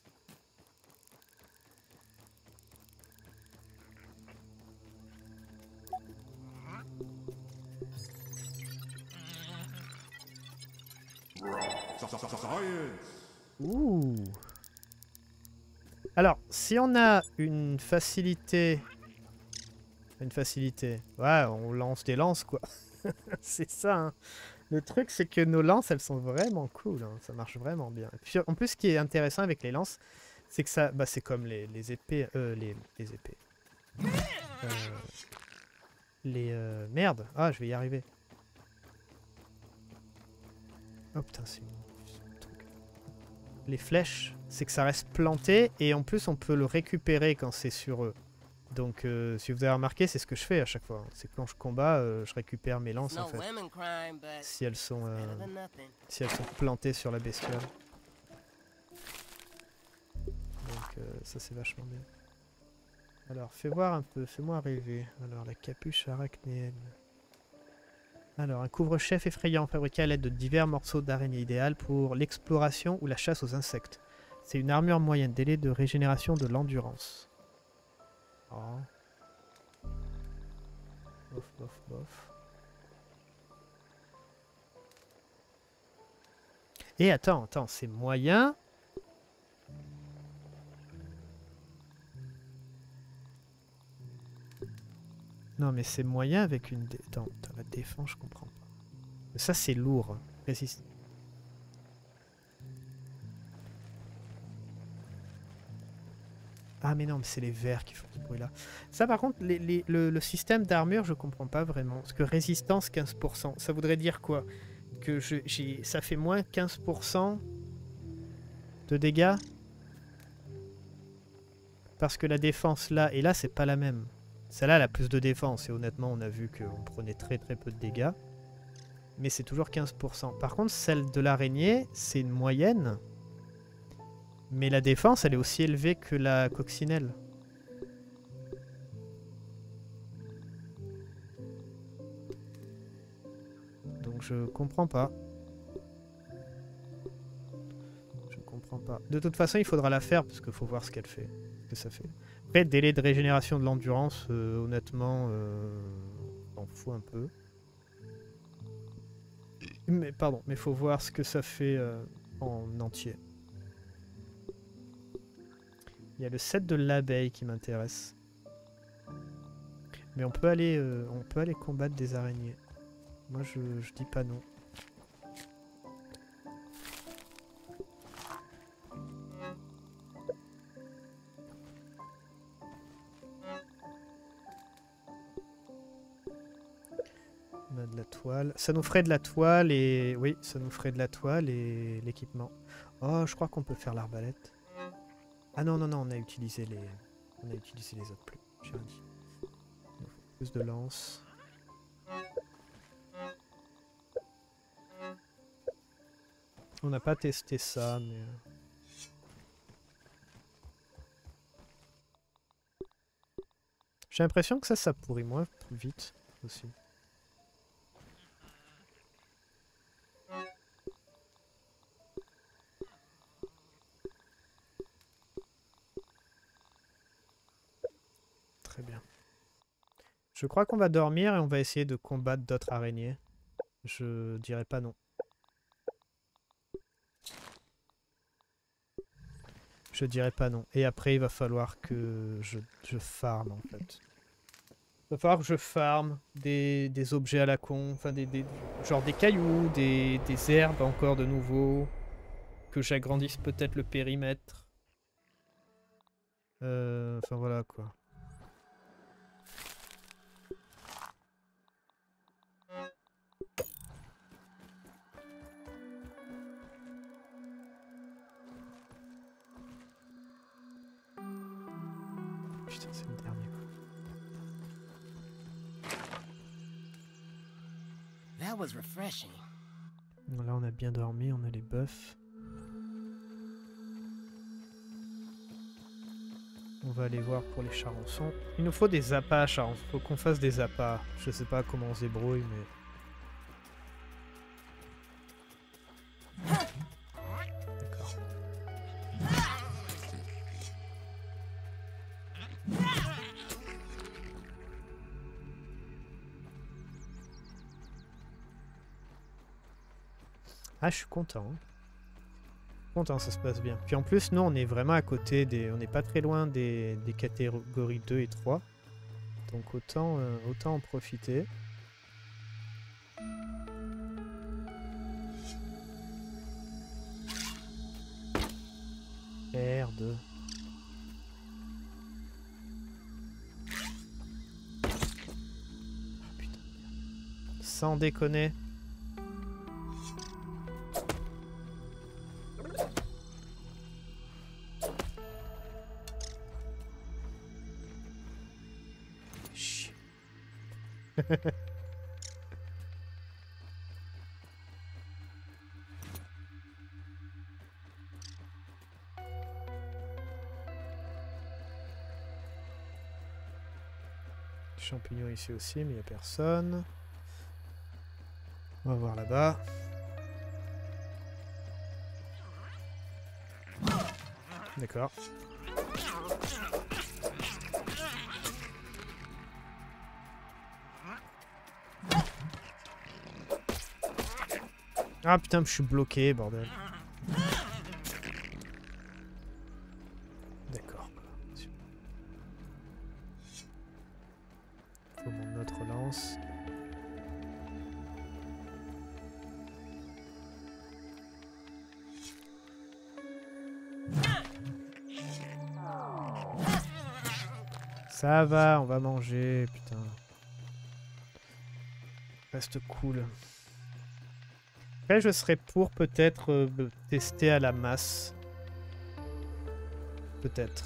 Speaker 1: Ouh. Alors, si on a une facilité... Une facilité... Ouais, on lance des lances, quoi. C'est ça, hein. Le truc, c'est que nos lances, elles sont vraiment cool. Hein. Ça marche vraiment bien. Et puis, en plus, ce qui est intéressant avec les lances, c'est que ça... Bah, c'est comme les, les épées... Euh, les, les épées. Euh, les... Euh, merde. Ah, je vais y arriver. Oh, putain, c'est... Les flèches, c'est que ça reste planté. Et en plus, on peut le récupérer quand c'est sur eux. Donc, euh, si vous avez remarqué, c'est ce que je fais à chaque fois. C'est quand je combats, euh, je récupère mes lances, en fait. Si elles sont, euh, si elles sont plantées sur la bestiole. Donc, euh, ça, c'est vachement bien. Alors, fais voir un peu, fais-moi rêver. Alors, la capuche arachnéenne. Alors, un couvre-chef effrayant fabriqué à l'aide de divers morceaux d'araignée idéal pour l'exploration ou la chasse aux insectes. C'est une armure moyenne, délai de régénération de l'endurance. Oh. Bof, bof, bof. Et attends, attends, c'est moyen. Non, mais c'est moyen avec une... Dé... Attends, la défense, je comprends pas. Mais ça, c'est lourd. Résiste. Ah mais non, mais c'est les verts qui font ce bruit-là. Ça par contre, les, les, le, le système d'armure, je comprends pas vraiment. Parce que résistance quinze pour cent, ça voudrait dire quoi? Que je, j'ai, ça fait moins quinze pour cent de dégâts? Parce que la défense là et là, c'est pas la même. Celle-là, elle a plus de défense. Et honnêtement, on a vu qu'on prenait très très peu de dégâts. Mais c'est toujours quinze pour cent. Par contre, celle de l'araignée, c'est une moyenne. Mais la défense, elle est aussi élevée que la coccinelle. Donc je comprends pas. Je comprends pas. De toute façon, il faudra la faire parce qu'il faut voir ce qu'elle fait. Ce que ça fait. Après, délai de régénération de l'endurance, euh, honnêtement, euh, on s'en fout un peu. Mais pardon, mais faut voir ce que ça fait euh, en entier. Il y a le set de l'abeille qui m'intéresse. Mais on peut aller, euh, on peut aller combattre des araignées. Moi, je, je dis pas non. On a de la toile. Ça nous ferait de la toile et... Oui, ça nous ferait de la toile et l'équipement. Oh, je crois qu'on peut faire l'arbalète. Ah non, non, non, on a utilisé les... On a utilisé les autres plus. J'ai rien dit. Il nous faut plus de lances. On n'a pas testé ça, mais... J'ai l'impression que ça, ça pourrit moins vite aussi. Très bien. Je crois qu'on va dormir et on va essayer de combattre d'autres araignées. Je dirais pas non. Je dirais pas non. Et après, il va falloir que je, je farme, en fait. Il va falloir que je farme des, des objets à la con. Enfin, des, des, genre des cailloux, des, des herbes encore de nouveau. Que j'agrandisse peut-être le périmètre. Euh, enfin, voilà, quoi. Putain, c'est le dernier, quoi.
Speaker 2: That was refreshing.
Speaker 1: Là, on a bien dormi, on a les bœufs. On va aller voir pour les charançons. Il nous faut des appâts à charançons. Il faut qu'on fasse des appâts. Je sais pas comment on se débrouille, mais... D'accord. Ah, je suis content. Hein. Content, ça se passe bien. Puis en plus, nous, on est vraiment à côté des... On n'est pas très loin des, des catégories deux et trois. Donc autant, euh, autant en profiter. Merde. Oh, putain. Sans déconner. Chut. Champignons ici aussi, mais il n'y a personne. On va voir là-bas. D'accord. Ah putain, je suis bloqué, bordel. D'accord. Faut mon autre lance. Ça va, on va manger, putain. Reste cool. Après, je serais pour peut-être euh, tester à la masse. Peut-être.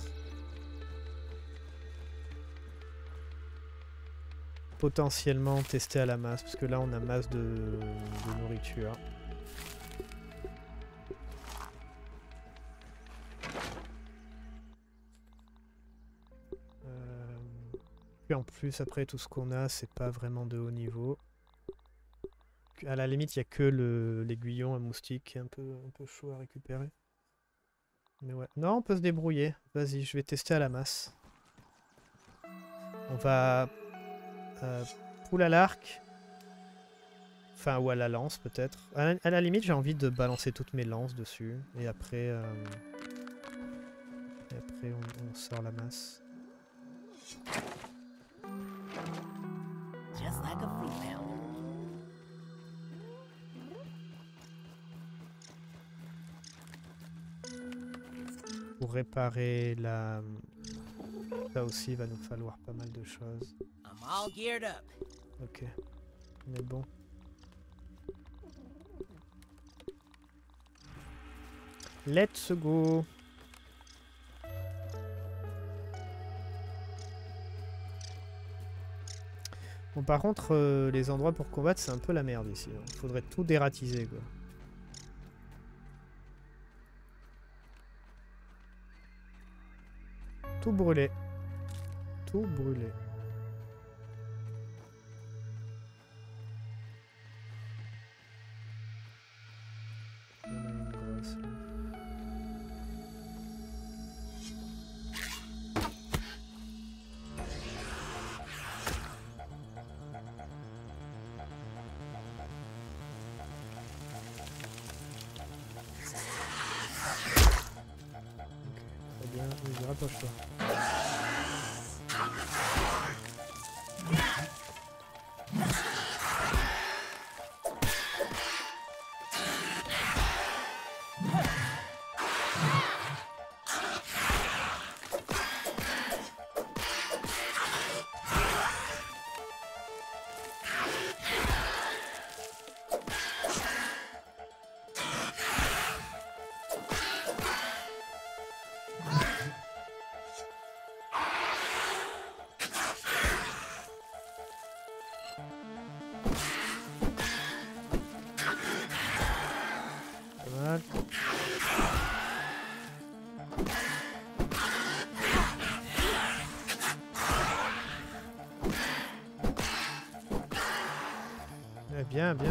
Speaker 1: Potentiellement tester à la masse, parce que là, on a masse de, de nourriture. Euh... Puis en plus, après, tout ce qu'on a, c'est pas vraiment de haut niveau. À la limite, il n'y a que l'aiguillon à moustique qui est un peu, un peu chaud à récupérer. Mais ouais. Non, on peut se débrouiller. Vas-y, je vais tester à la masse. On va... Euh, poule à l'arc. Enfin, ou à la lance, peut-être. À, à la limite, j'ai envie de balancer toutes mes lances dessus. Et après... Euh, et après, on, on sort la masse.
Speaker 2: Just like a fruit pounder.
Speaker 1: Pour réparer la... Ça aussi, il va nous falloir pas mal de choses.
Speaker 2: I'm all geared up.
Speaker 1: Ok. On est bon. Let's go. Bon, par contre, euh, les endroits pour combattre, c'est un peu la merde ici. Il faudrait tout dératiser, quoi. Tout brûler. Tout brûler. Il y en a une grosse, là. Ok, très bien. Vas-y, rapproche-toi. Bien, bien.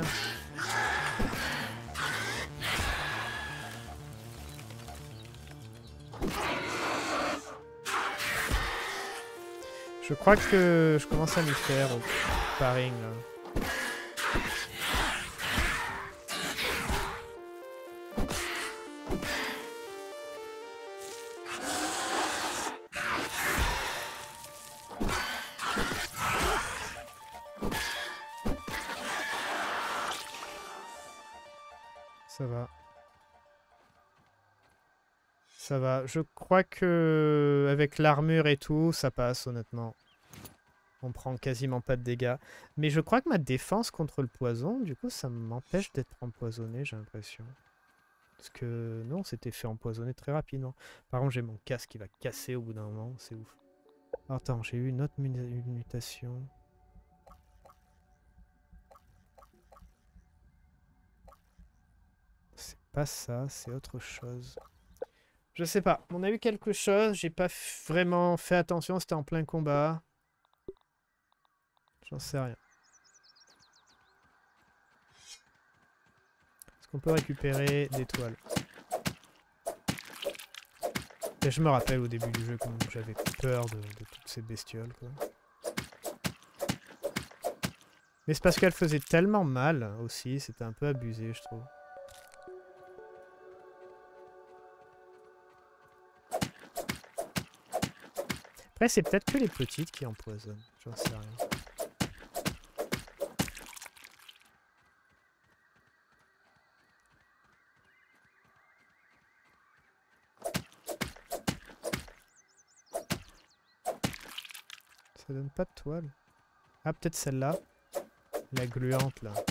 Speaker 1: Je crois que je commence à m'y faire au paring là. Ça va. Ça va. Je crois que avec l'armure et tout, ça passe honnêtement. On prend quasiment pas de dégâts. Mais je crois que ma défense contre le poison, du coup, ça m'empêche d'être empoisonné, j'ai l'impression. Parce que non, c'était fait empoisonner très rapidement. Par contre, j'ai mon casque qui va casser au bout d'un moment. C'est ouf. Alors, attends, j'ai eu une autre mu- une mutation. C'est pas ça, c'est autre chose. Je sais pas. On a eu quelque chose. J'ai pas vraiment fait attention. C'était en plein combat. J'en sais rien. Est-ce qu'on peut récupérer des toiles? Et je me rappelle au début du jeu comme j'avais peur de, de toutes ces bestioles, quoi. Mais c'est parce qu'elles faisaient tellement mal aussi. C'était un peu abusé, je trouve. Après, c'est peut-être que les petites qui empoisonnent. J'en sais rien. Ça donne pas de toile. Ah, peut-être celle-là. La gluante, là.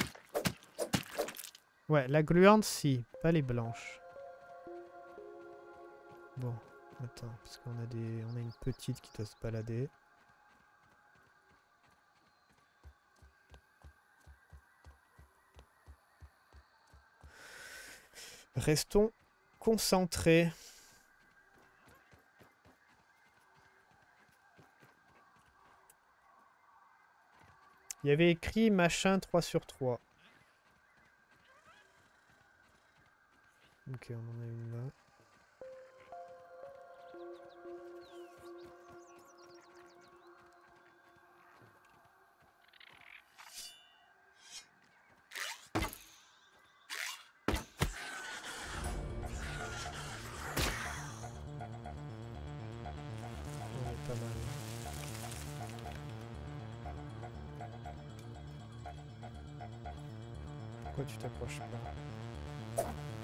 Speaker 1: Ouais, la gluante, si. Pas les blanches. Bon, attends. Parce qu'on a des, on a une petite qui doit se balader. Restons concentrés. Il y avait écrit machin trois sur trois. Ok, on en a une là. On est pas mal. Pourquoi tu t'approches pas?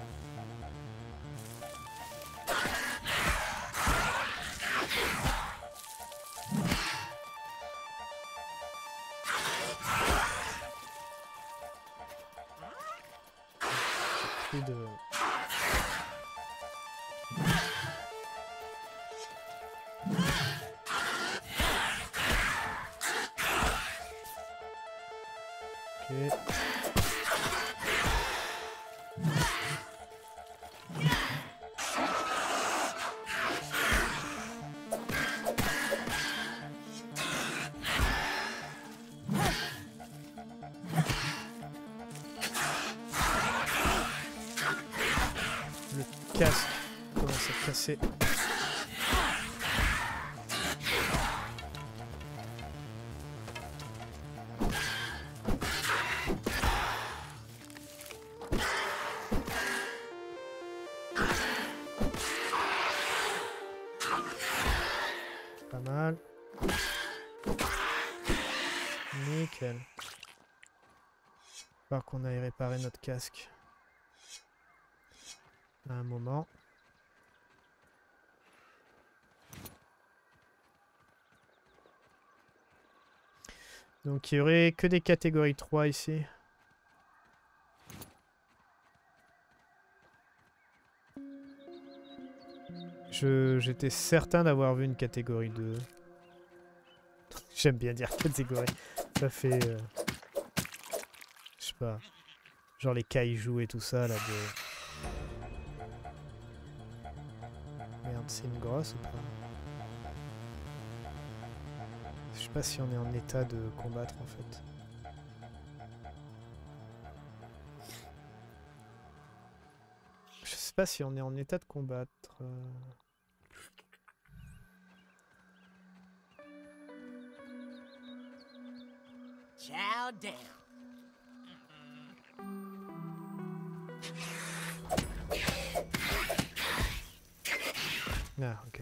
Speaker 1: J'ai pris de... Ok. Le casque commence à casser. Pas mal. Nickel. Il va falloir qu'on aille réparer notre casque. À un moment. Donc il y aurait que des catégories trois ici. Je, j'étais certain d'avoir vu une catégorie deux. J'aime bien dire catégorie. Ça fait... Euh, je sais pas. Genre les kaijus et tout ça là de... Merde, c'est une grosse ou pas? Je sais pas si on est en état de combattre en fait. Je sais pas si on est en état de combattre. Euh...
Speaker 2: Chow down.
Speaker 1: Ah, ok.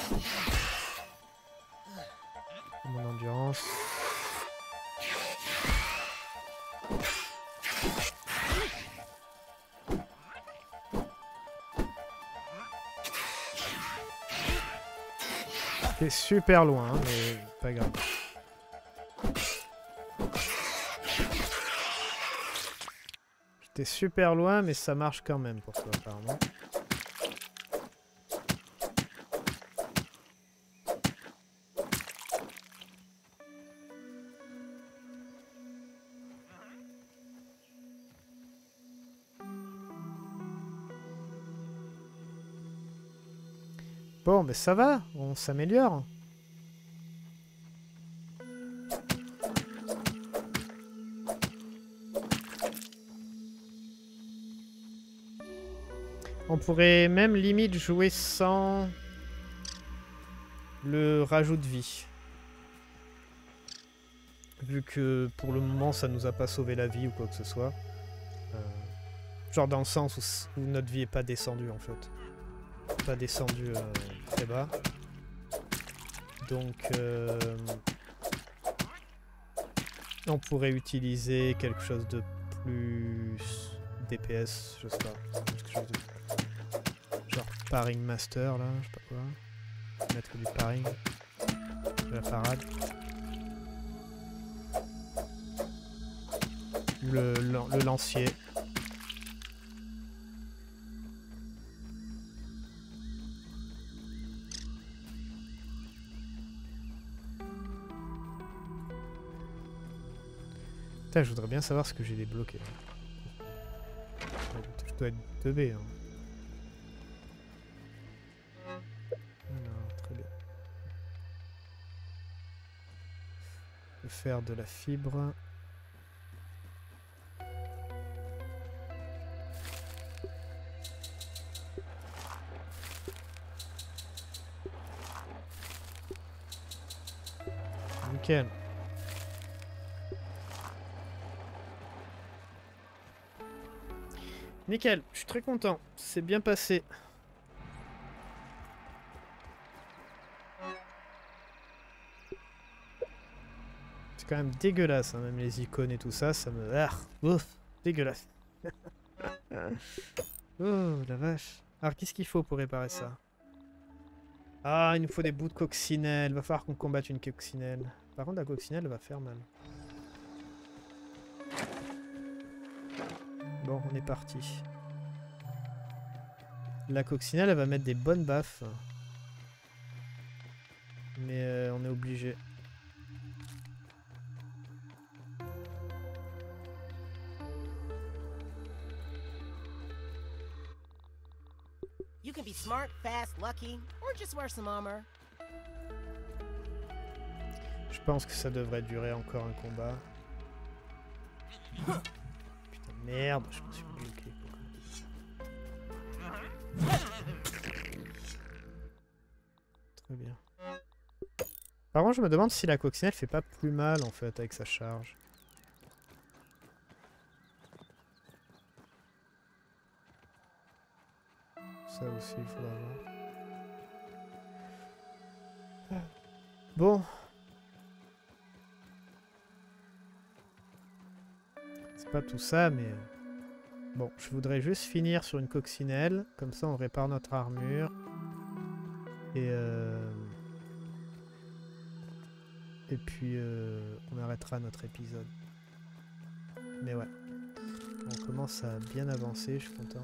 Speaker 1: Mon endurance. C'est super loin, hein, mais pas grave. J'étais super loin, mais ça marche quand même pour toi, apparemment. Bon, mais ça va, on s'améliore. On pourrait même limite jouer sans le rajout de vie. Vu que pour le moment ça nous a pas sauvé la vie ou quoi que ce soit. Euh, genre dans le sens où, où notre vie est pas descendue en fait. Pas descendue euh, très bas. Donc euh, on pourrait utiliser quelque chose de plus D P S, je sais pas. Quelque chose de... genre Paring Master là, je sais pas quoi. Mettre du paring. De la parade. Le, le, le lancier. Putain, je voudrais bien savoir ce que j'ai débloqué. Je dois être deux B. Hein. Alors, très bien. Je peux faire de la fibre. Nickel. Nickel, je suis très content. C'est bien passé. C'est quand même dégueulasse, hein, même les icônes et tout ça, ça me... Ah, ouf, dégueulasse. Oh, la vache. Alors, qu'est-ce qu'il faut pour réparer ça? Ah, il nous faut des bouts de coccinelle. Va falloir qu'on combatte une coccinelle. Par contre, la coccinelle va faire mal. Bon, on est parti. La coccinelle, elle va mettre des bonnes baffes. Mais euh, on est obligé.
Speaker 2: You can be smart, fast, lucky, or just wear some armor.
Speaker 1: Je pense que ça devrait durer encore un combat. Putain, merde, je me suis bloqué. Très bien. Par contre, je me demande si la coccinelle fait pas plus mal en fait avec sa charge. Ça aussi, il faudra voir. Bon. C'est pas tout ça, mais... Bon, je voudrais juste finir sur une coccinelle. Comme ça, on répare notre armure. Et... Euh... Et puis, euh... on arrêtera notre épisode. Mais ouais. On commence à bien avancer, je suis content.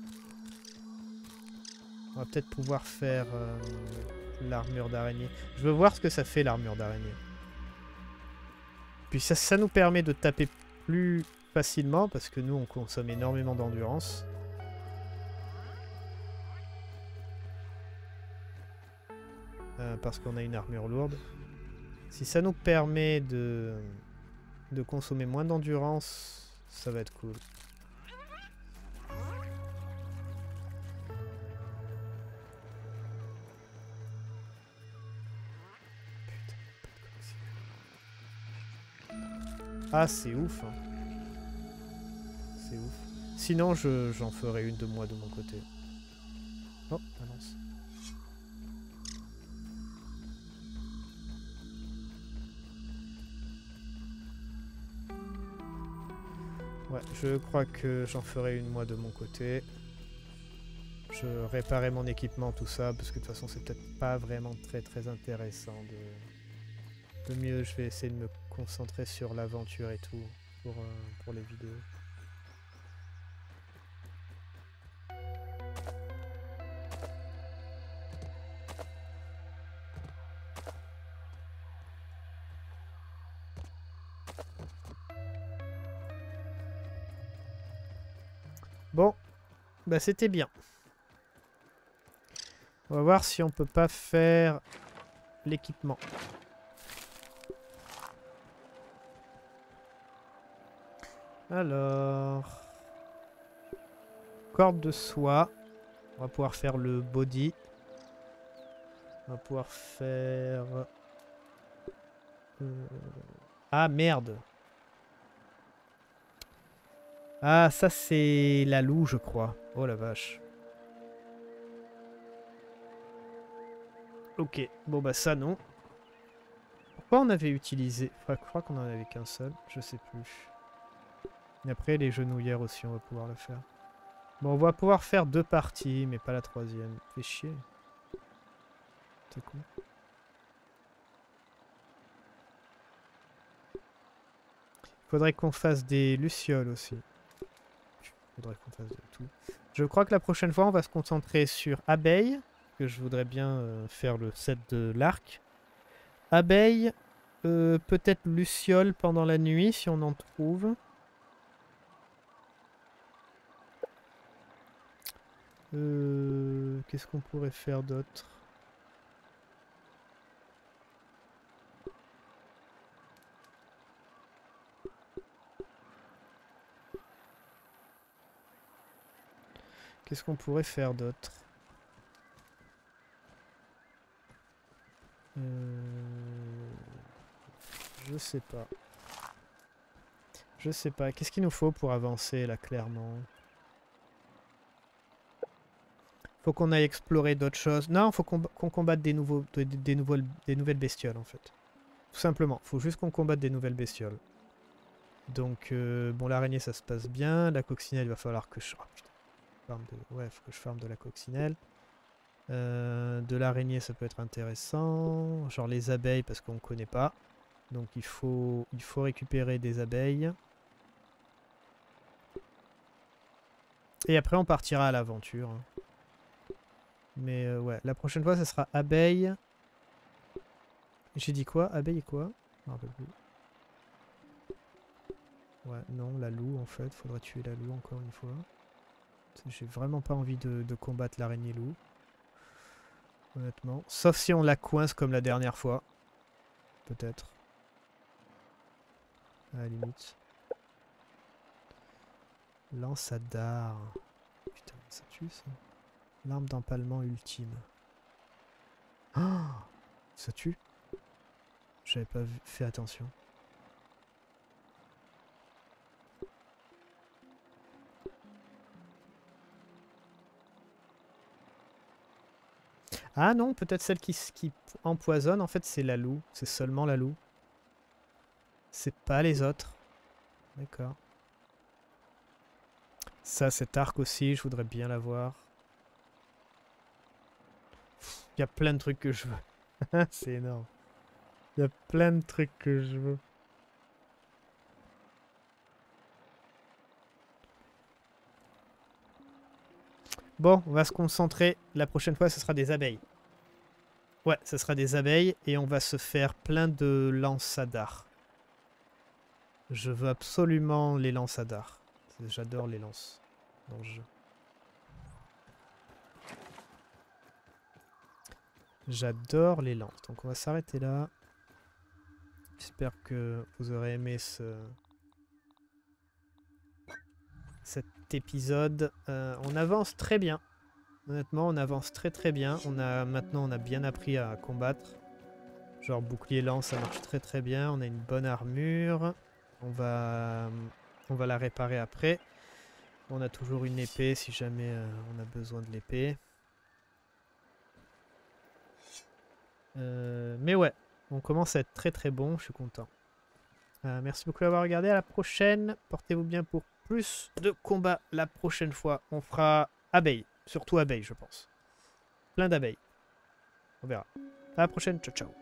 Speaker 1: On va peut-être pouvoir faire euh, l'armure d'araignée. Je veux voir ce que ça fait l'armure d'araignée. Puis ça, ça nous permet de taper plus facilement parce que nous on consomme énormément d'endurance. Euh, parce qu'on a une armure lourde. Si ça nous permet de, de consommer moins d'endurance, ça va être cool. Ah, c'est ouf. Hein. C'est ouf. Sinon, je, j'en ferai une de moi de mon côté. Oh, balance. Ouais, je crois que j'en ferai une moi de mon côté. Je réparais mon équipement, tout ça, parce que de toute façon c'est peut-être pas vraiment très très intéressant. De... Le mieux, je vais essayer de me concentrer sur l'aventure et tout pour, euh, pour les vidéos. Bon, bah c'était bien. On va voir si on peut pas faire l'équipement. Alors... Corde de soie. On va pouvoir faire le body. On va pouvoir faire... Euh... Ah merde. Ah ça c'est la loue je crois. Oh la vache. Ok, bon bah ça non. Pourquoi on avait utilisé... Enfin, je crois qu'on en avait qu'un seul, je sais plus. Et après les genouillères aussi on va pouvoir le faire. Bon on va pouvoir faire deux parties mais pas la troisième. Fait chier. C'est cool. Faudrait qu'on fasse des lucioles aussi. Faudrait qu'on fasse de tout. Je crois que la prochaine fois on va se concentrer sur abeilles. Que je voudrais bien euh, faire le set de l'arc. Abeilles. Euh, peut-être lucioles pendant la nuit si on en trouve. Euh, Qu'est-ce qu'on pourrait faire d'autre? Qu'est-ce qu'on pourrait faire d'autre? euh... Je sais pas. Je sais pas. Qu'est-ce qu'il nous faut pour avancer là clairement? Faut qu'on aille explorer d'autres choses. Non, faut qu'on qu'on combatte des, nouveaux, des, des, nouveaux, des nouvelles bestioles en fait. Tout simplement. Faut juste qu'on combatte des nouvelles bestioles. Donc, euh, bon, l'araignée ça se passe bien. La coccinelle, il va falloir que je... Oh, putain. Farme de... Ouais, faut que je farme de la coccinelle. Euh, de l'araignée, ça peut être intéressant. Genre les abeilles, parce qu'on connaît pas. Donc il faut, il faut récupérer des abeilles. Et après, on partira à l'aventure. Mais euh, ouais, la prochaine fois, ça sera abeilles. J'ai dit quoi? Abeille et quoi? Non, ouais, non, la loue en fait. Faudrait tuer la loue encore une fois. J'ai vraiment pas envie de, de combattre l'araignée loup. Honnêtement. Sauf si on la coince comme la dernière fois. Peut-être. À la limite. Lance à dard. Putain, ça tue ça. L'arme d'empalement ultime. Ah, ça tue. J'avais pas vu, fait attention. Ah non, peut-être celle qui, qui empoisonne, en fait, c'est la loue. C'est seulement la loue. C'est pas les autres. D'accord. Ça, cet arc aussi, je voudrais bien l'avoir. Il y a plein de trucs que je veux. C'est énorme. Il y a plein de trucs que je veux. Bon, on va se concentrer. La prochaine fois, ce sera des abeilles. Ouais, ce sera des abeilles. Et on va se faire plein de lances à dard. Je veux absolument les lances à dard. J'adore les lances dans le jeu. J'adore les lances. Donc on va s'arrêter là. J'espère que vous aurez aimé ce... cet épisode. Euh, on avance très bien. Honnêtement, on avance très très bien. On a, maintenant, on a bien appris à combattre. Genre bouclier lance, ça marche très très bien. On a une bonne armure. On va, on va la réparer après. On a toujours une épée si jamais euh, on a besoin de l'épée. Euh, mais ouais, on commence à être très très bon. Je suis content. Euh, merci beaucoup d'avoir regardé. À la prochaine. Portez-vous bien pour plus de combats la prochaine fois. On fera abeilles. Surtout abeilles, je pense. Plein d'abeilles. On verra. À la prochaine. Ciao, ciao.